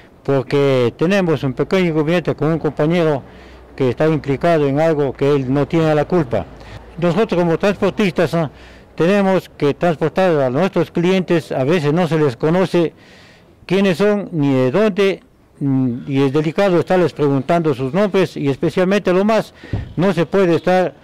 porque tenemos un pequeño inconveniente con un compañero que está implicado en algo que él no tiene la culpa. Nosotros como transportistas, ¿no?, tenemos que transportar a nuestros clientes, a veces no se les conoce quiénes son ni de dónde, y es delicado estarles preguntando sus nombres, y especialmente lo más, no se puede estar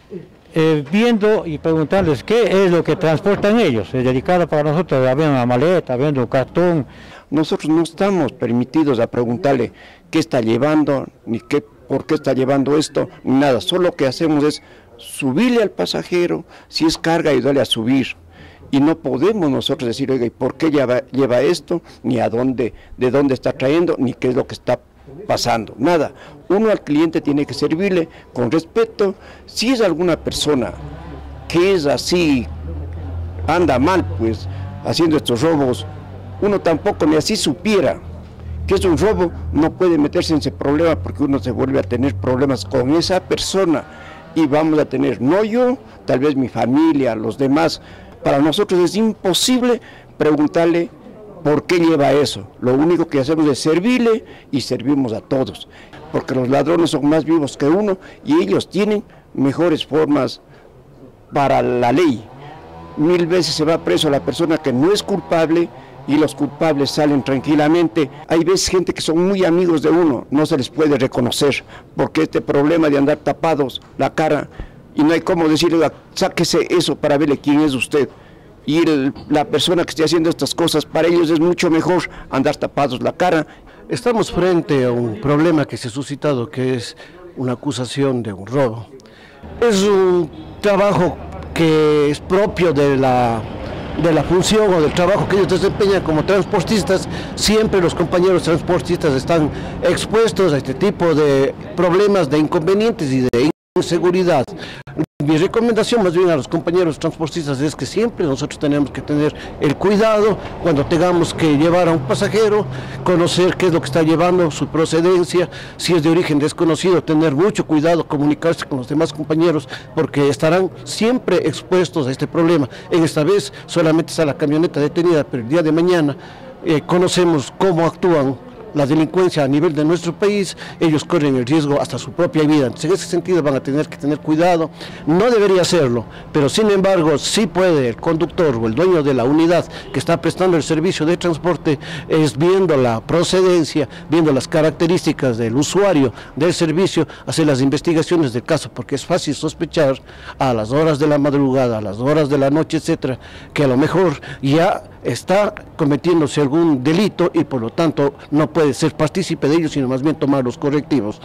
eh, viendo y preguntarles qué es lo que transportan ellos. Es delicado para nosotros, habiendo una maleta, habiendo un cartón.
Nosotros no estamos permitidos a preguntarle qué está llevando, ni qué, por qué está llevando esto, ni nada. Solo lo que hacemos es subirle al pasajero, si es carga, ayudarle a subir. Y no podemos nosotros decir, oiga, ¿y por qué lleva, lleva esto? Ni a dónde, de dónde está trayendo, ni qué es lo que está pasando. Nada. Uno al cliente tiene que servirle con respeto. Si es alguna persona que es así, anda mal, pues, haciendo estos robos, uno tampoco ni así supiera que es un robo, no puede meterse en ese problema porque uno se vuelve a tener problemas con esa persona y vamos a tener, no yo, tal vez mi familia, los demás. Para nosotros es imposible preguntarle por qué lleva eso. Lo único que hacemos es servirle y servimos a todos, porque los ladrones son más vivos que uno y ellos tienen mejores formas para la ley. Mil veces se va preso la persona que no es culpable y los culpables salen tranquilamente. Hay veces gente que son muy amigos de uno, no se les puede reconocer, porque este problema de andar tapados la cara, y no hay cómo decirle, sáquese eso para verle quién es usted. Y el, la persona que esté haciendo estas cosas, para ellos es mucho mejor andar tapados la cara.
Estamos frente a un problema que se ha suscitado, que es una acusación de un robo. Es un trabajo que es propio de la... de la función o del trabajo que ellos desempeñan como transportistas. Siempre los compañeros transportistas están expuestos a este tipo de problemas, de inconvenientes y de inseguridad. Mi recomendación más bien a los compañeros transportistas es que siempre nosotros tenemos que tener el cuidado cuando tengamos que llevar a un pasajero, conocer qué es lo que está llevando, su procedencia, si es de origen desconocido, tener mucho cuidado, comunicarse con los demás compañeros, porque estarán siempre expuestos a este problema. En esta vez solamente está la camioneta detenida, pero el día de mañana eh, conocemos cómo actúan la delincuencia a nivel de nuestro país, ellos corren el riesgo hasta su propia vida. Entonces, en ese sentido van a tener que tener cuidado. No debería hacerlo, pero sin embargo sí puede el conductor o el dueño de la unidad que está prestando el servicio de transporte, es viendo la procedencia, viendo las características del usuario del servicio, hacer las investigaciones del caso, porque es fácil sospechar a las horas de la madrugada, a las horas de la noche, etcétera, que a lo mejor ya está cometiéndose algún delito y por lo tanto no puede ser partícipe de ellos, sino más bien tomar los correctivos.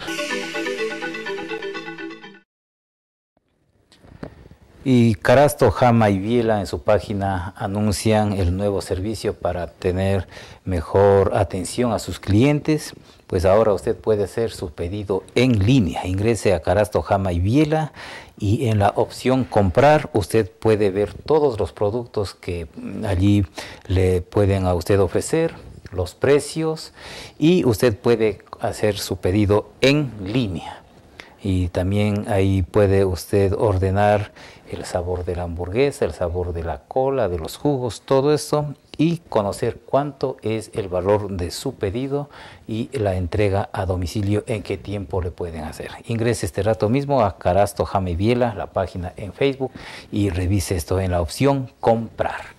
Y Carasto, Jama y Biela en su página anuncian el nuevo servicio para tener mejor atención a sus clientes. Pues ahora usted puede hacer su pedido en línea. Ingrese a Carasto, Jama y Biela y en la opción comprar usted puede ver todos los productos que allí le pueden a usted ofrecer, los precios, y usted puede hacer su pedido en línea. Y también ahí puede usted ordenar el sabor de la hamburguesa, el sabor de la cola, de los jugos, todo eso, y conocer cuánto es el valor de su pedido y la entrega a domicilio, en qué tiempo le pueden hacer. Ingrese este rato mismo a Carasto, Jama y Biela, la página en Facebook, y revise esto en la opción comprar.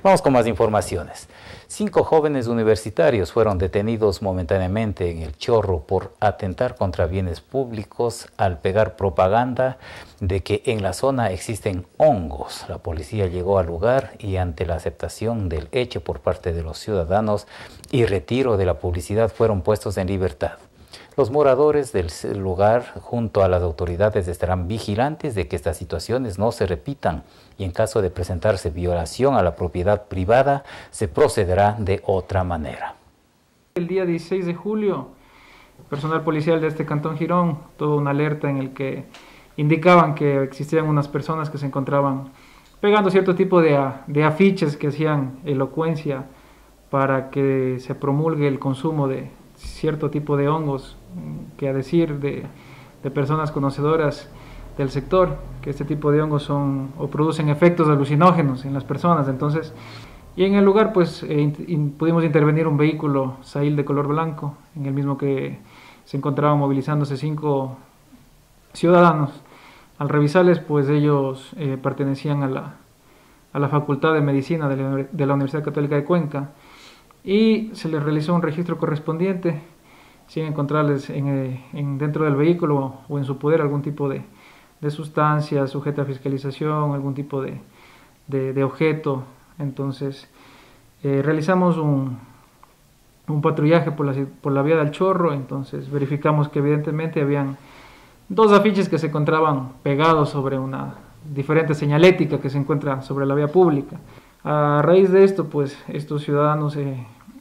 Vamos con más informaciones. Cinco jóvenes universitarios fueron detenidos momentáneamente en El Chorro por atentar contra bienes públicos al pegar propaganda de que en la zona existen hongos. La policía llegó al lugar y ante la aceptación del hecho por parte de los ciudadanos y retiro de la publicidad fueron puestos en libertad. Los moradores del lugar junto a las autoridades estarán vigilantes de que estas situaciones no se repitan y en caso de presentarse violación a la propiedad privada se procederá de otra manera.
El día dieciséis de julio, el personal policial de este Cantón Girón tuvo una alerta en el que indicaban que existían unas personas que se encontraban pegando cierto tipo de, de afiches que hacían elocuencia para que se promulgue el consumo de cierto tipo de hongos, que a decir de, de personas conocedoras del sector, que este tipo de hongos son o producen efectos alucinógenos en las personas. Entonces, y en el lugar pues eh, in, pudimos intervenir un vehículo Sail de color blanco, en el mismo que se encontraban movilizándose cinco ciudadanos. Al revisarles, pues ellos eh, pertenecían a la, a la Facultad de Medicina de la, de la Universidad Católica de Cuenca, y se les realizó un registro correspondiente sin encontrarles en, en, dentro del vehículo o en su poder algún tipo de, de sustancia sujeta a fiscalización, algún tipo de, de, de objeto. Entonces eh, realizamos un, un patrullaje por la, por la vía del Chorro. Entonces verificamos que evidentemente habían dos afiches que se encontraban pegados sobre una diferente señalética que se encuentra sobre la vía pública. A raíz de esto, pues estos ciudadanos eh,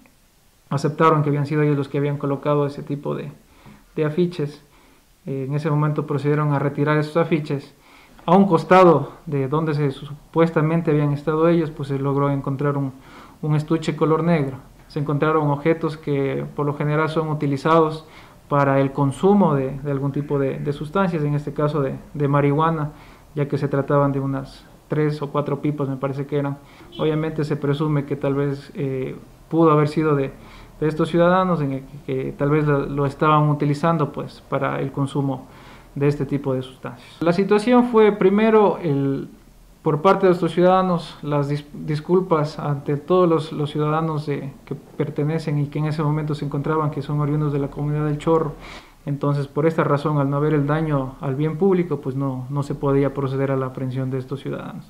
aceptaron que habían sido ellos los que habían colocado ese tipo de, de afiches. Eh, en ese momento procedieron a retirar esos afiches. A un costado de donde se, supuestamente habían estado ellos, pues se logró encontrar un, un estuche color negro. Se encontraron objetos que por lo general son utilizados para el consumo de, de algún tipo de, de sustancias, en este caso de, de marihuana, ya que se trataban de unas tres o cuatro pipas, me parece que eran. Obviamente se presume que tal vez eh, pudo haber sido de, de estos ciudadanos, en el que, que tal vez lo, lo estaban utilizando pues para el consumo de este tipo de sustancias. La situación fue primero el, por parte de estos ciudadanos las dis, disculpas ante todos los, los ciudadanos de, que pertenecen y que en ese momento se encontraban, que son oriundos de la comunidad del Chorro. Entonces, por esta razón, al no haber el daño al bien público, pues no, no se podía proceder a la aprehensión de estos ciudadanos.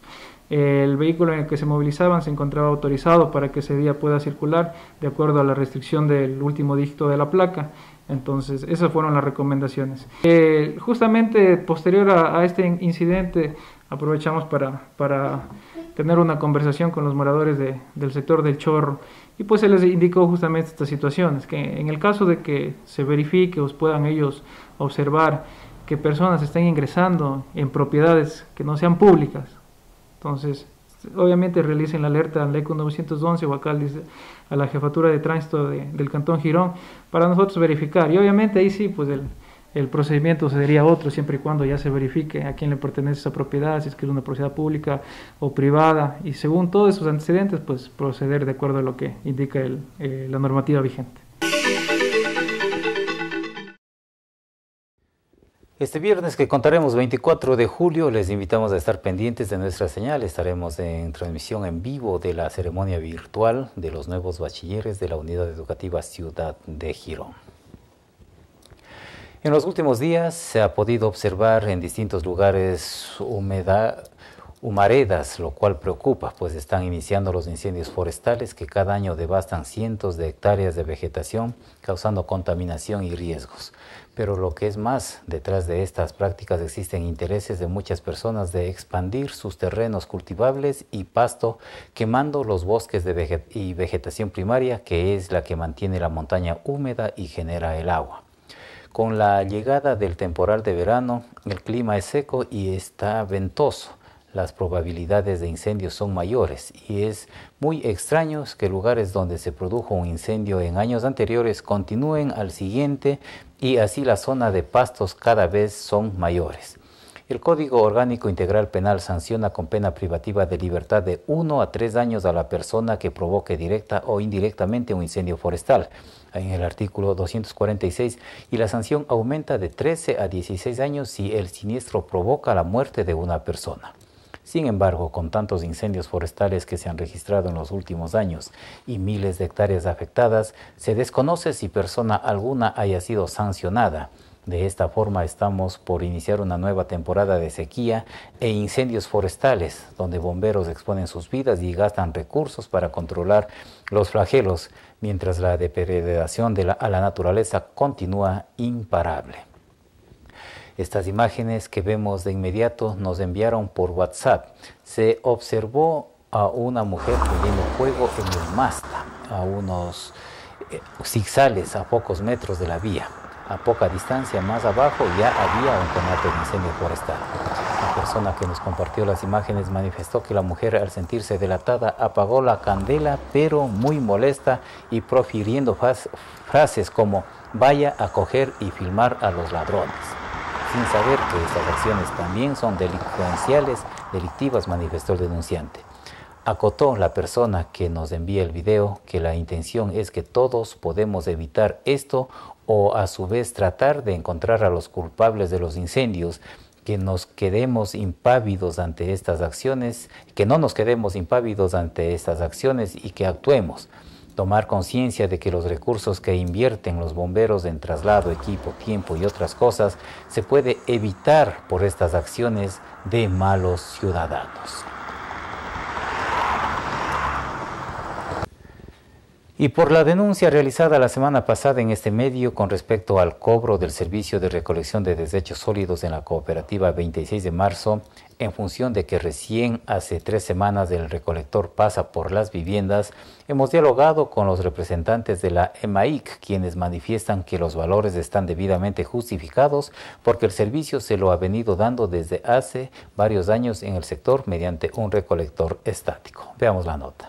El vehículo en el que se movilizaban se encontraba autorizado para que ese día pueda circular de acuerdo a la restricción del último dígito de la placa. Entonces, esas fueron las recomendaciones. Eh, justamente posterior a, a este incidente, aprovechamos para, para tener una conversación con los moradores de, del sector del Chorro, y pues se les indicó justamente estas situaciones, que en el caso de que se verifique o puedan ellos observar que personas están ingresando en propiedades que no sean públicas, entonces obviamente realicen la alerta al E C U novecientos once o acá a la Jefatura de Tránsito de, del Cantón Girón para nosotros verificar, y obviamente ahí sí pues el, el procedimiento sería otro siempre y cuando ya se verifique a quién le pertenece esa propiedad, si es que es una propiedad pública o privada, y según todos esos antecedentes pues proceder de acuerdo a lo que indica el, eh, la normativa vigente.
Este viernes, que contaremos veinticuatro de julio, les invitamos a estar pendientes de nuestra señal. Estaremos en transmisión en vivo de la ceremonia virtual de los nuevos bachilleres de la Unidad Educativa Ciudad de Girón. En los últimos días se ha podido observar en distintos lugares humedad, humaredas, lo cual preocupa, pues están iniciando los incendios forestales que cada año devastan cientos de hectáreas de vegetación, causando contaminación y riesgos. Pero lo que es más, detrás de estas prácticas existen intereses de muchas personas de expandir sus terrenos cultivables y pasto, quemando los bosques de veget- y vegetación primaria, que es la que mantiene la montaña húmeda y genera el agua. Con la llegada del temporal de verano, el clima es seco y está ventoso. Las probabilidades de incendios son mayores y es muy extraño que lugares donde se produjo un incendio en años anteriores continúen al siguiente, y así la zona de pastos cada vez son mayores. El Código Orgánico Integral Penal sanciona con pena privativa de libertad de uno a tres años a la persona que provoque directa o indirectamente un incendio forestal, en el artículo doscientos cuarenta y seis, y la sanción aumenta de trece a dieciséis años si el siniestro provoca la muerte de una persona. Sin embargo, con tantos incendios forestales que se han registrado en los últimos años y miles de hectáreas afectadas, se desconoce si persona alguna haya sido sancionada. De esta forma estamos por iniciar una nueva temporada de sequía e incendios forestales, donde bomberos exponen sus vidas y gastan recursos para controlar los flagelos, mientras la depredación de la, a la naturaleza continúa imparable. Estas imágenes que vemos de inmediato nos enviaron por WhatsApp. Se observó a una mujer prendiendo fuego en el Masta, a unos eh, zigzales a pocos metros de la vía. A poca distancia más abajo ya había un conato de incendio forestal. La persona que nos compartió las imágenes manifestó que la mujer, al sentirse delatada, apagó la candela, pero muy molesta y profiriendo frases como "vaya a coger y filmar a los ladrones", sin saber que estas acciones también son delincuenciales, delictivas, manifestó el denunciante. Acotó la persona que nos envía el video que la intención es que todos podemos evitar esto o a su vez tratar de encontrar a los culpables de los incendios, que nos quedemos impávidos ante estas acciones, que no nos quedemos impávidos ante estas acciones y que actuemos. Tomar conciencia de que los recursos que invierten los bomberos en traslado, equipo, tiempo y otras cosas se puede evitar por estas acciones de malos ciudadanos. Y por la denuncia realizada la semana pasada en este medio con respecto al cobro del servicio de recolección de desechos sólidos en la cooperativa veintiséis de marzo, en función de que recién hace tres semanas el recolector pasa por las viviendas, hemos dialogado con los representantes de la E M A I C, quienes manifiestan que los valores están debidamente justificados porque el servicio se lo ha venido dando desde hace varios años en el sector mediante un recolector estático. Veamos la nota.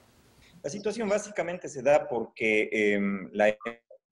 La situación básicamente se da porque eh, la E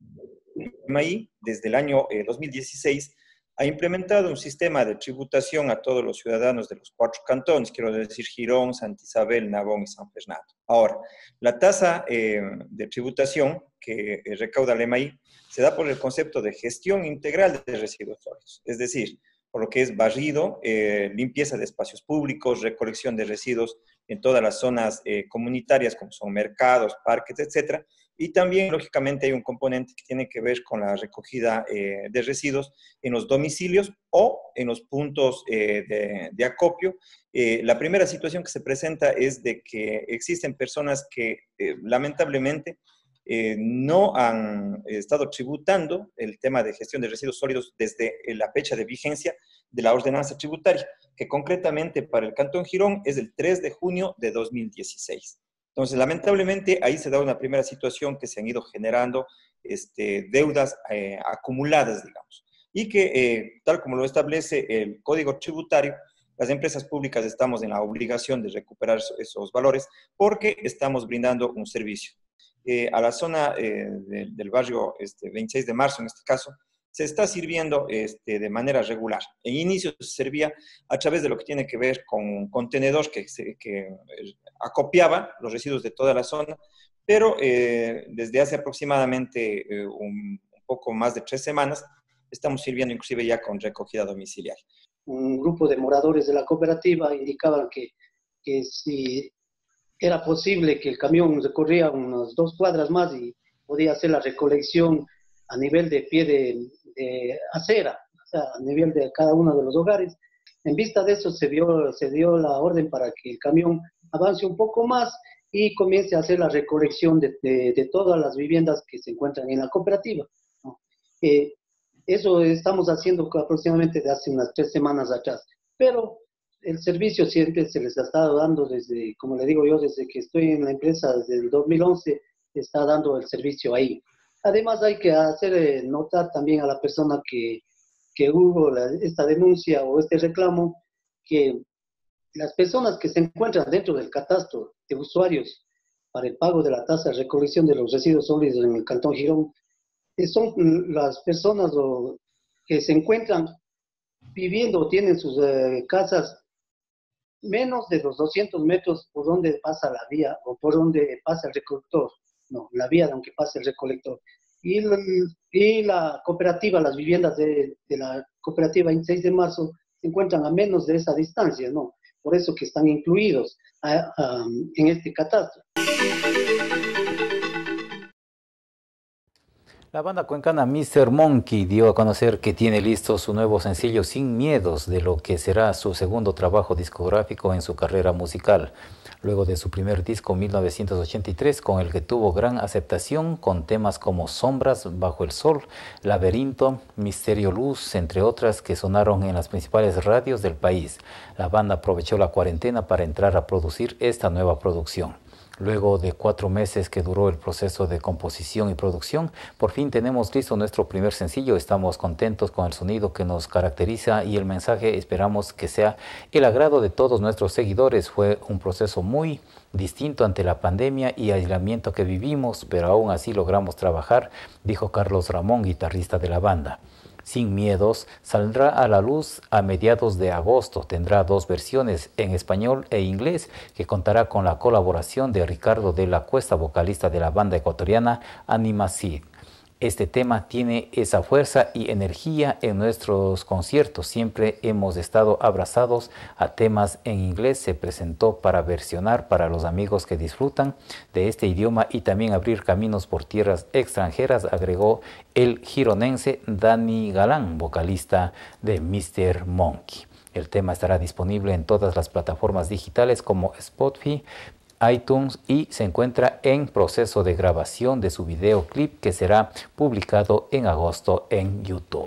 M A I, desde el año eh, dos mil dieciséis, ha implementado un sistema de tributación a todos los ciudadanos de los cuatro cantones, quiero decir Girón, Santa Isabel, Navón y San Fernando. Ahora, la tasa eh, de tributación que eh, recauda la E M A I se da por el concepto de gestión integral de residuos sólidos, es decir, por lo que es barrido, eh, limpieza de espacios públicos, recolección de residuos en todas las zonas eh, comunitarias, como son mercados, parques, etcétera. Y también, lógicamente, hay un componente que tiene que ver con la recogida eh, de residuos en los domicilios o en los puntos eh, de, de acopio. Eh, la primera situación que se presenta es de que existen personas que, eh, lamentablemente, Eh, no han estado tributando el tema de gestión de residuos sólidos desde la fecha de vigencia de la ordenanza tributaria, que concretamente para el Cantón Girón es el tres de junio de dos mil dieciséis. Entonces, lamentablemente, ahí se da una primera situación que se han ido generando este, deudas eh, acumuladas, digamos, y que, eh, tal como lo establece el Código Tributario, las empresas públicas estamos en la obligación de recuperar esos valores porque estamos brindando un servicio. Eh, a la zona eh, de, del barrio este, veintiséis de marzo, en este caso, se está sirviendo este, de manera regular. En inicio se servía a través de lo que tiene que ver con un contenedor que, se, que acopiaba los residuos de toda la zona, pero eh, desde hace aproximadamente eh, un, un poco más de tres semanas, estamos sirviendo inclusive ya con recogida domiciliaria.
Un grupo de moradores de la cooperativa indicaban que, que si era posible que el camión recorría unas dos cuadras más y podía hacer la recolección a nivel de pie de, de acera, o sea, a nivel de cada uno de los hogares. En vista de eso se, vio, se dio la orden para que el camión avance un poco más y comience a hacer la recolección de, de, de todas las viviendas que se encuentran en la cooperativa, ¿no? Eh, eso estamos haciendo aproximadamente de hace unas tres semanas atrás, pero el servicio siempre se les ha estado dando desde, como le digo yo, desde que estoy en la empresa, desde el dos mil once, está dando el servicio ahí. Además hay que hacer eh, notar también a la persona que, que hubo la, esta denuncia o este reclamo, que las personas que se encuentran dentro del catastro de usuarios para el pago de la tasa de recolección de los residuos sólidos en el Cantón Girón, eh, son las personas o, que se encuentran viviendo o tienen sus eh, casas menos de los doscientos metros por donde pasa la vía o por donde pasa el recolector, no, la vía donde pasa el recolector. Y, y la cooperativa, las viviendas de, de la cooperativa veintiséis de marzo se encuentran a menos de esa distancia, ¿no? por eso que están incluidos a, a, en este catastro.
La banda cuencana mister Monkey dio a conocer que tiene listo su nuevo sencillo Sin Miedos, de lo que será su segundo trabajo discográfico en su carrera musical, luego de su primer disco mil novecientos ochenta y tres, con el que tuvo gran aceptación, con temas como Sombras bajo el sol, Laberinto, Misterio Luz, entre otras que sonaron en las principales radios del país. La banda aprovechó la cuarentena para entrar a producir esta nueva producción. Luego de cuatro meses que duró el proceso de composición y producción, por fin tenemos listo nuestro primer sencillo. Estamos contentos con el sonido que nos caracteriza y el mensaje esperamos que sea el agrado de todos nuestros seguidores. Fue un proceso muy distinto ante la pandemia y aislamiento que vivimos, pero aún así logramos trabajar, dijo Carlos Ramón, guitarrista de la banda. Sin Miedos saldrá a la luz a mediados de agosto. Tendrá dos versiones, en español e inglés, que contará con la colaboración de Ricardo de la Cuesta, vocalista de la banda ecuatoriana Anima Seed. Este tema tiene esa fuerza y energía en nuestros conciertos. Siempre hemos estado abrazados a temas en inglés. Se presentó para versionar para los amigos que disfrutan de este idioma y también abrir caminos por tierras extranjeras, agregó el gironense Dani Galán, vocalista de mister Monkey. El tema estará disponible en todas las plataformas digitales como Spotify, iTunes y se encuentra en proceso de grabación de su videoclip que será publicado en agosto en YouTube.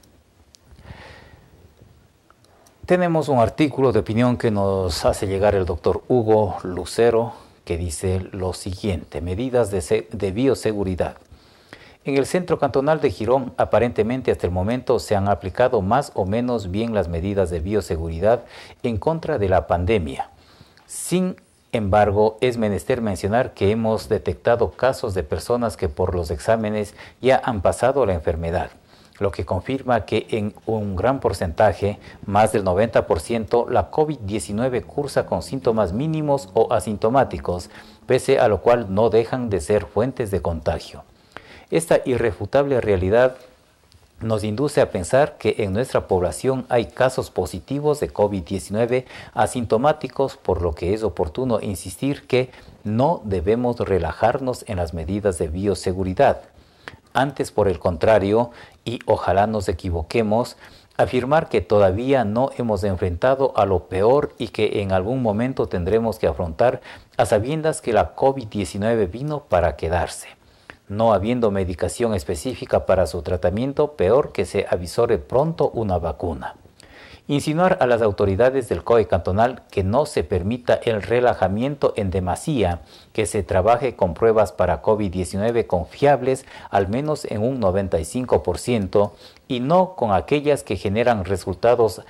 Tenemos un artículo de opinión que nos hace llegar el doctor Hugo Lucero que dice lo siguiente: medidas de, de bioseguridad. En el centro cantonal de Girón, aparentemente hasta el momento se han aplicado más o menos bien las medidas de bioseguridad en contra de la pandemia. Sin Sin embargo, es menester mencionar que hemos detectado casos de personas que por los exámenes ya han pasado la enfermedad, lo que confirma que en un gran porcentaje, más del noventa por ciento, la COVID diecinueve cursa con síntomas mínimos o asintomáticos, pese a lo cual no dejan de ser fuentes de contagio. Esta irrefutable realidad nos induce a pensar que en nuestra población hay casos positivos de COVID diecinueve asintomáticos, por lo que es oportuno insistir que no debemos relajarnos en las medidas de bioseguridad. Antes, por el contrario, y ojalá nos equivoquemos, afirmar que todavía no hemos enfrentado a lo peor y que en algún momento tendremos que afrontar a sabiendas que la COVID diecinueve vino para quedarse. No habiendo medicación específica para su tratamiento, peor que se avisore pronto una vacuna. Insinuar a las autoridades del C O E cantonal que no se permita el relajamiento en demasía, que se trabaje con pruebas para COVID diecinueve confiables al menos en un noventa y cinco por ciento y no con aquellas que generan resultados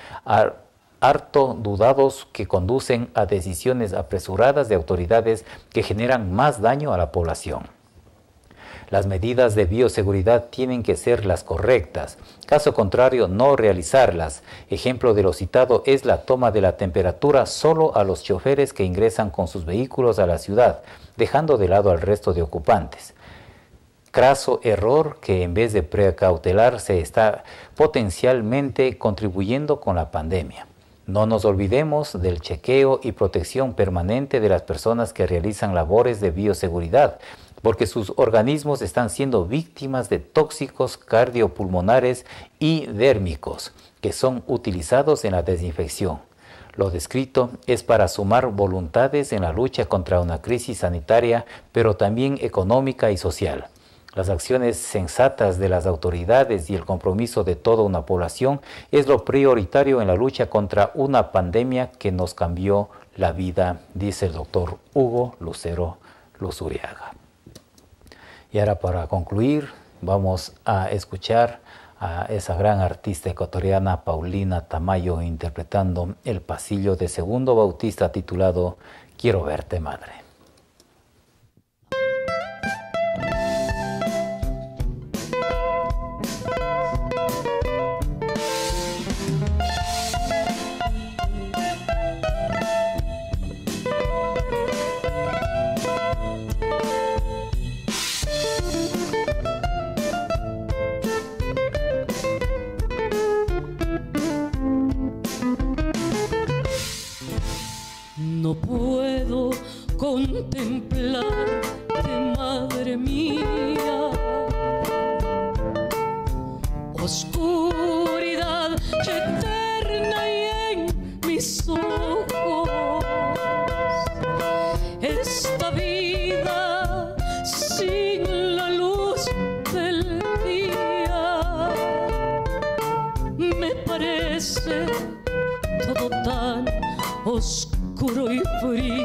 harto dudados que conducen a decisiones apresuradas de autoridades que generan más daño a la población. Las medidas de bioseguridad tienen que ser las correctas, caso contrario no realizarlas. Ejemplo de lo citado es la toma de la temperatura solo a los choferes que ingresan con sus vehículos a la ciudad, dejando de lado al resto de ocupantes. Craso error que en vez de precautelar se está potencialmente contribuyendo con la pandemia. No nos olvidemos del chequeo y protección permanente de las personas que realizan labores de bioseguridad, porque sus organismos están siendo víctimas de tóxicos cardiopulmonares y dérmicos que son utilizados en la desinfección. Lo descrito es para sumar voluntades en la lucha contra una crisis sanitaria, pero también económica y social. Las acciones sensatas de las autoridades y el compromiso de toda una población es lo prioritario en la lucha contra una pandemia que nos cambió la vida, dice el doctor Hugo Lucero Luzuriaga. Y ahora, para concluir, vamos a escuchar a esa gran artista ecuatoriana Paulina Tamayo interpretando el pasillo de Segundo Bautista titulado Quiero verte, madre.
contemplarte, madre mía. Oscuridad eterna y en mis ojos, esta vida sin la luz del día me parece todo tan oscuro y frío,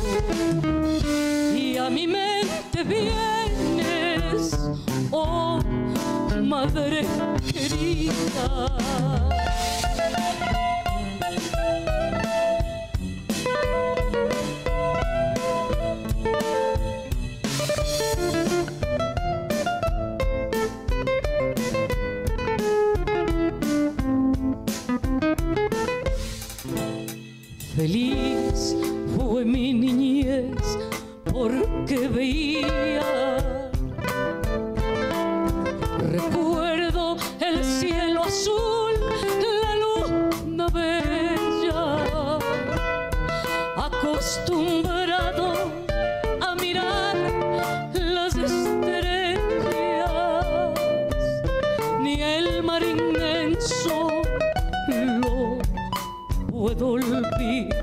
y a mi mente vienes, oh madre querida. Feliz fue mi niñez porque veía, recuerdo el cielo azul, la luna bella, acostumbrado a mirar las estrellas, ni el mar inmenso lo puedo olvidar,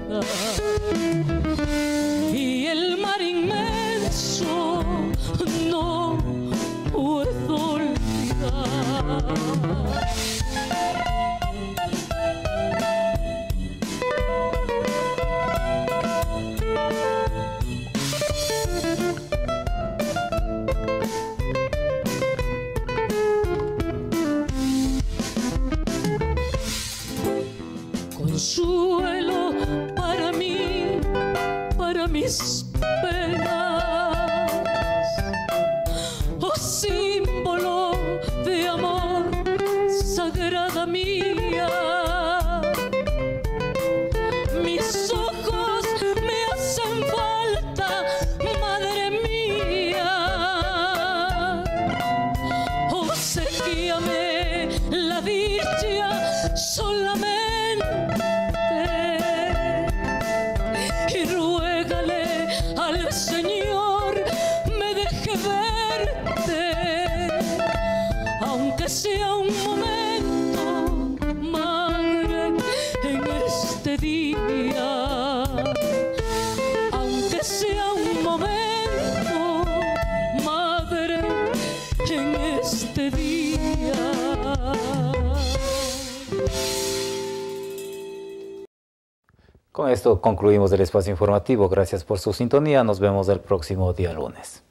y el mar inmenso no puedo olvidar. Consuelo para mí, para mis penas, oh símbolo de amor, sagrada mía. Mis ojos me hacen falta, madre mía. Obsequíame la dicha solamente, y ruégale al Señor me deje verte, aunque sea un momento, madre, en este día, aunque sea un momento, madre, en este día.
Con esto concluimos el espacio informativo. Gracias por su sintonía. Nos vemos el próximo día lunes.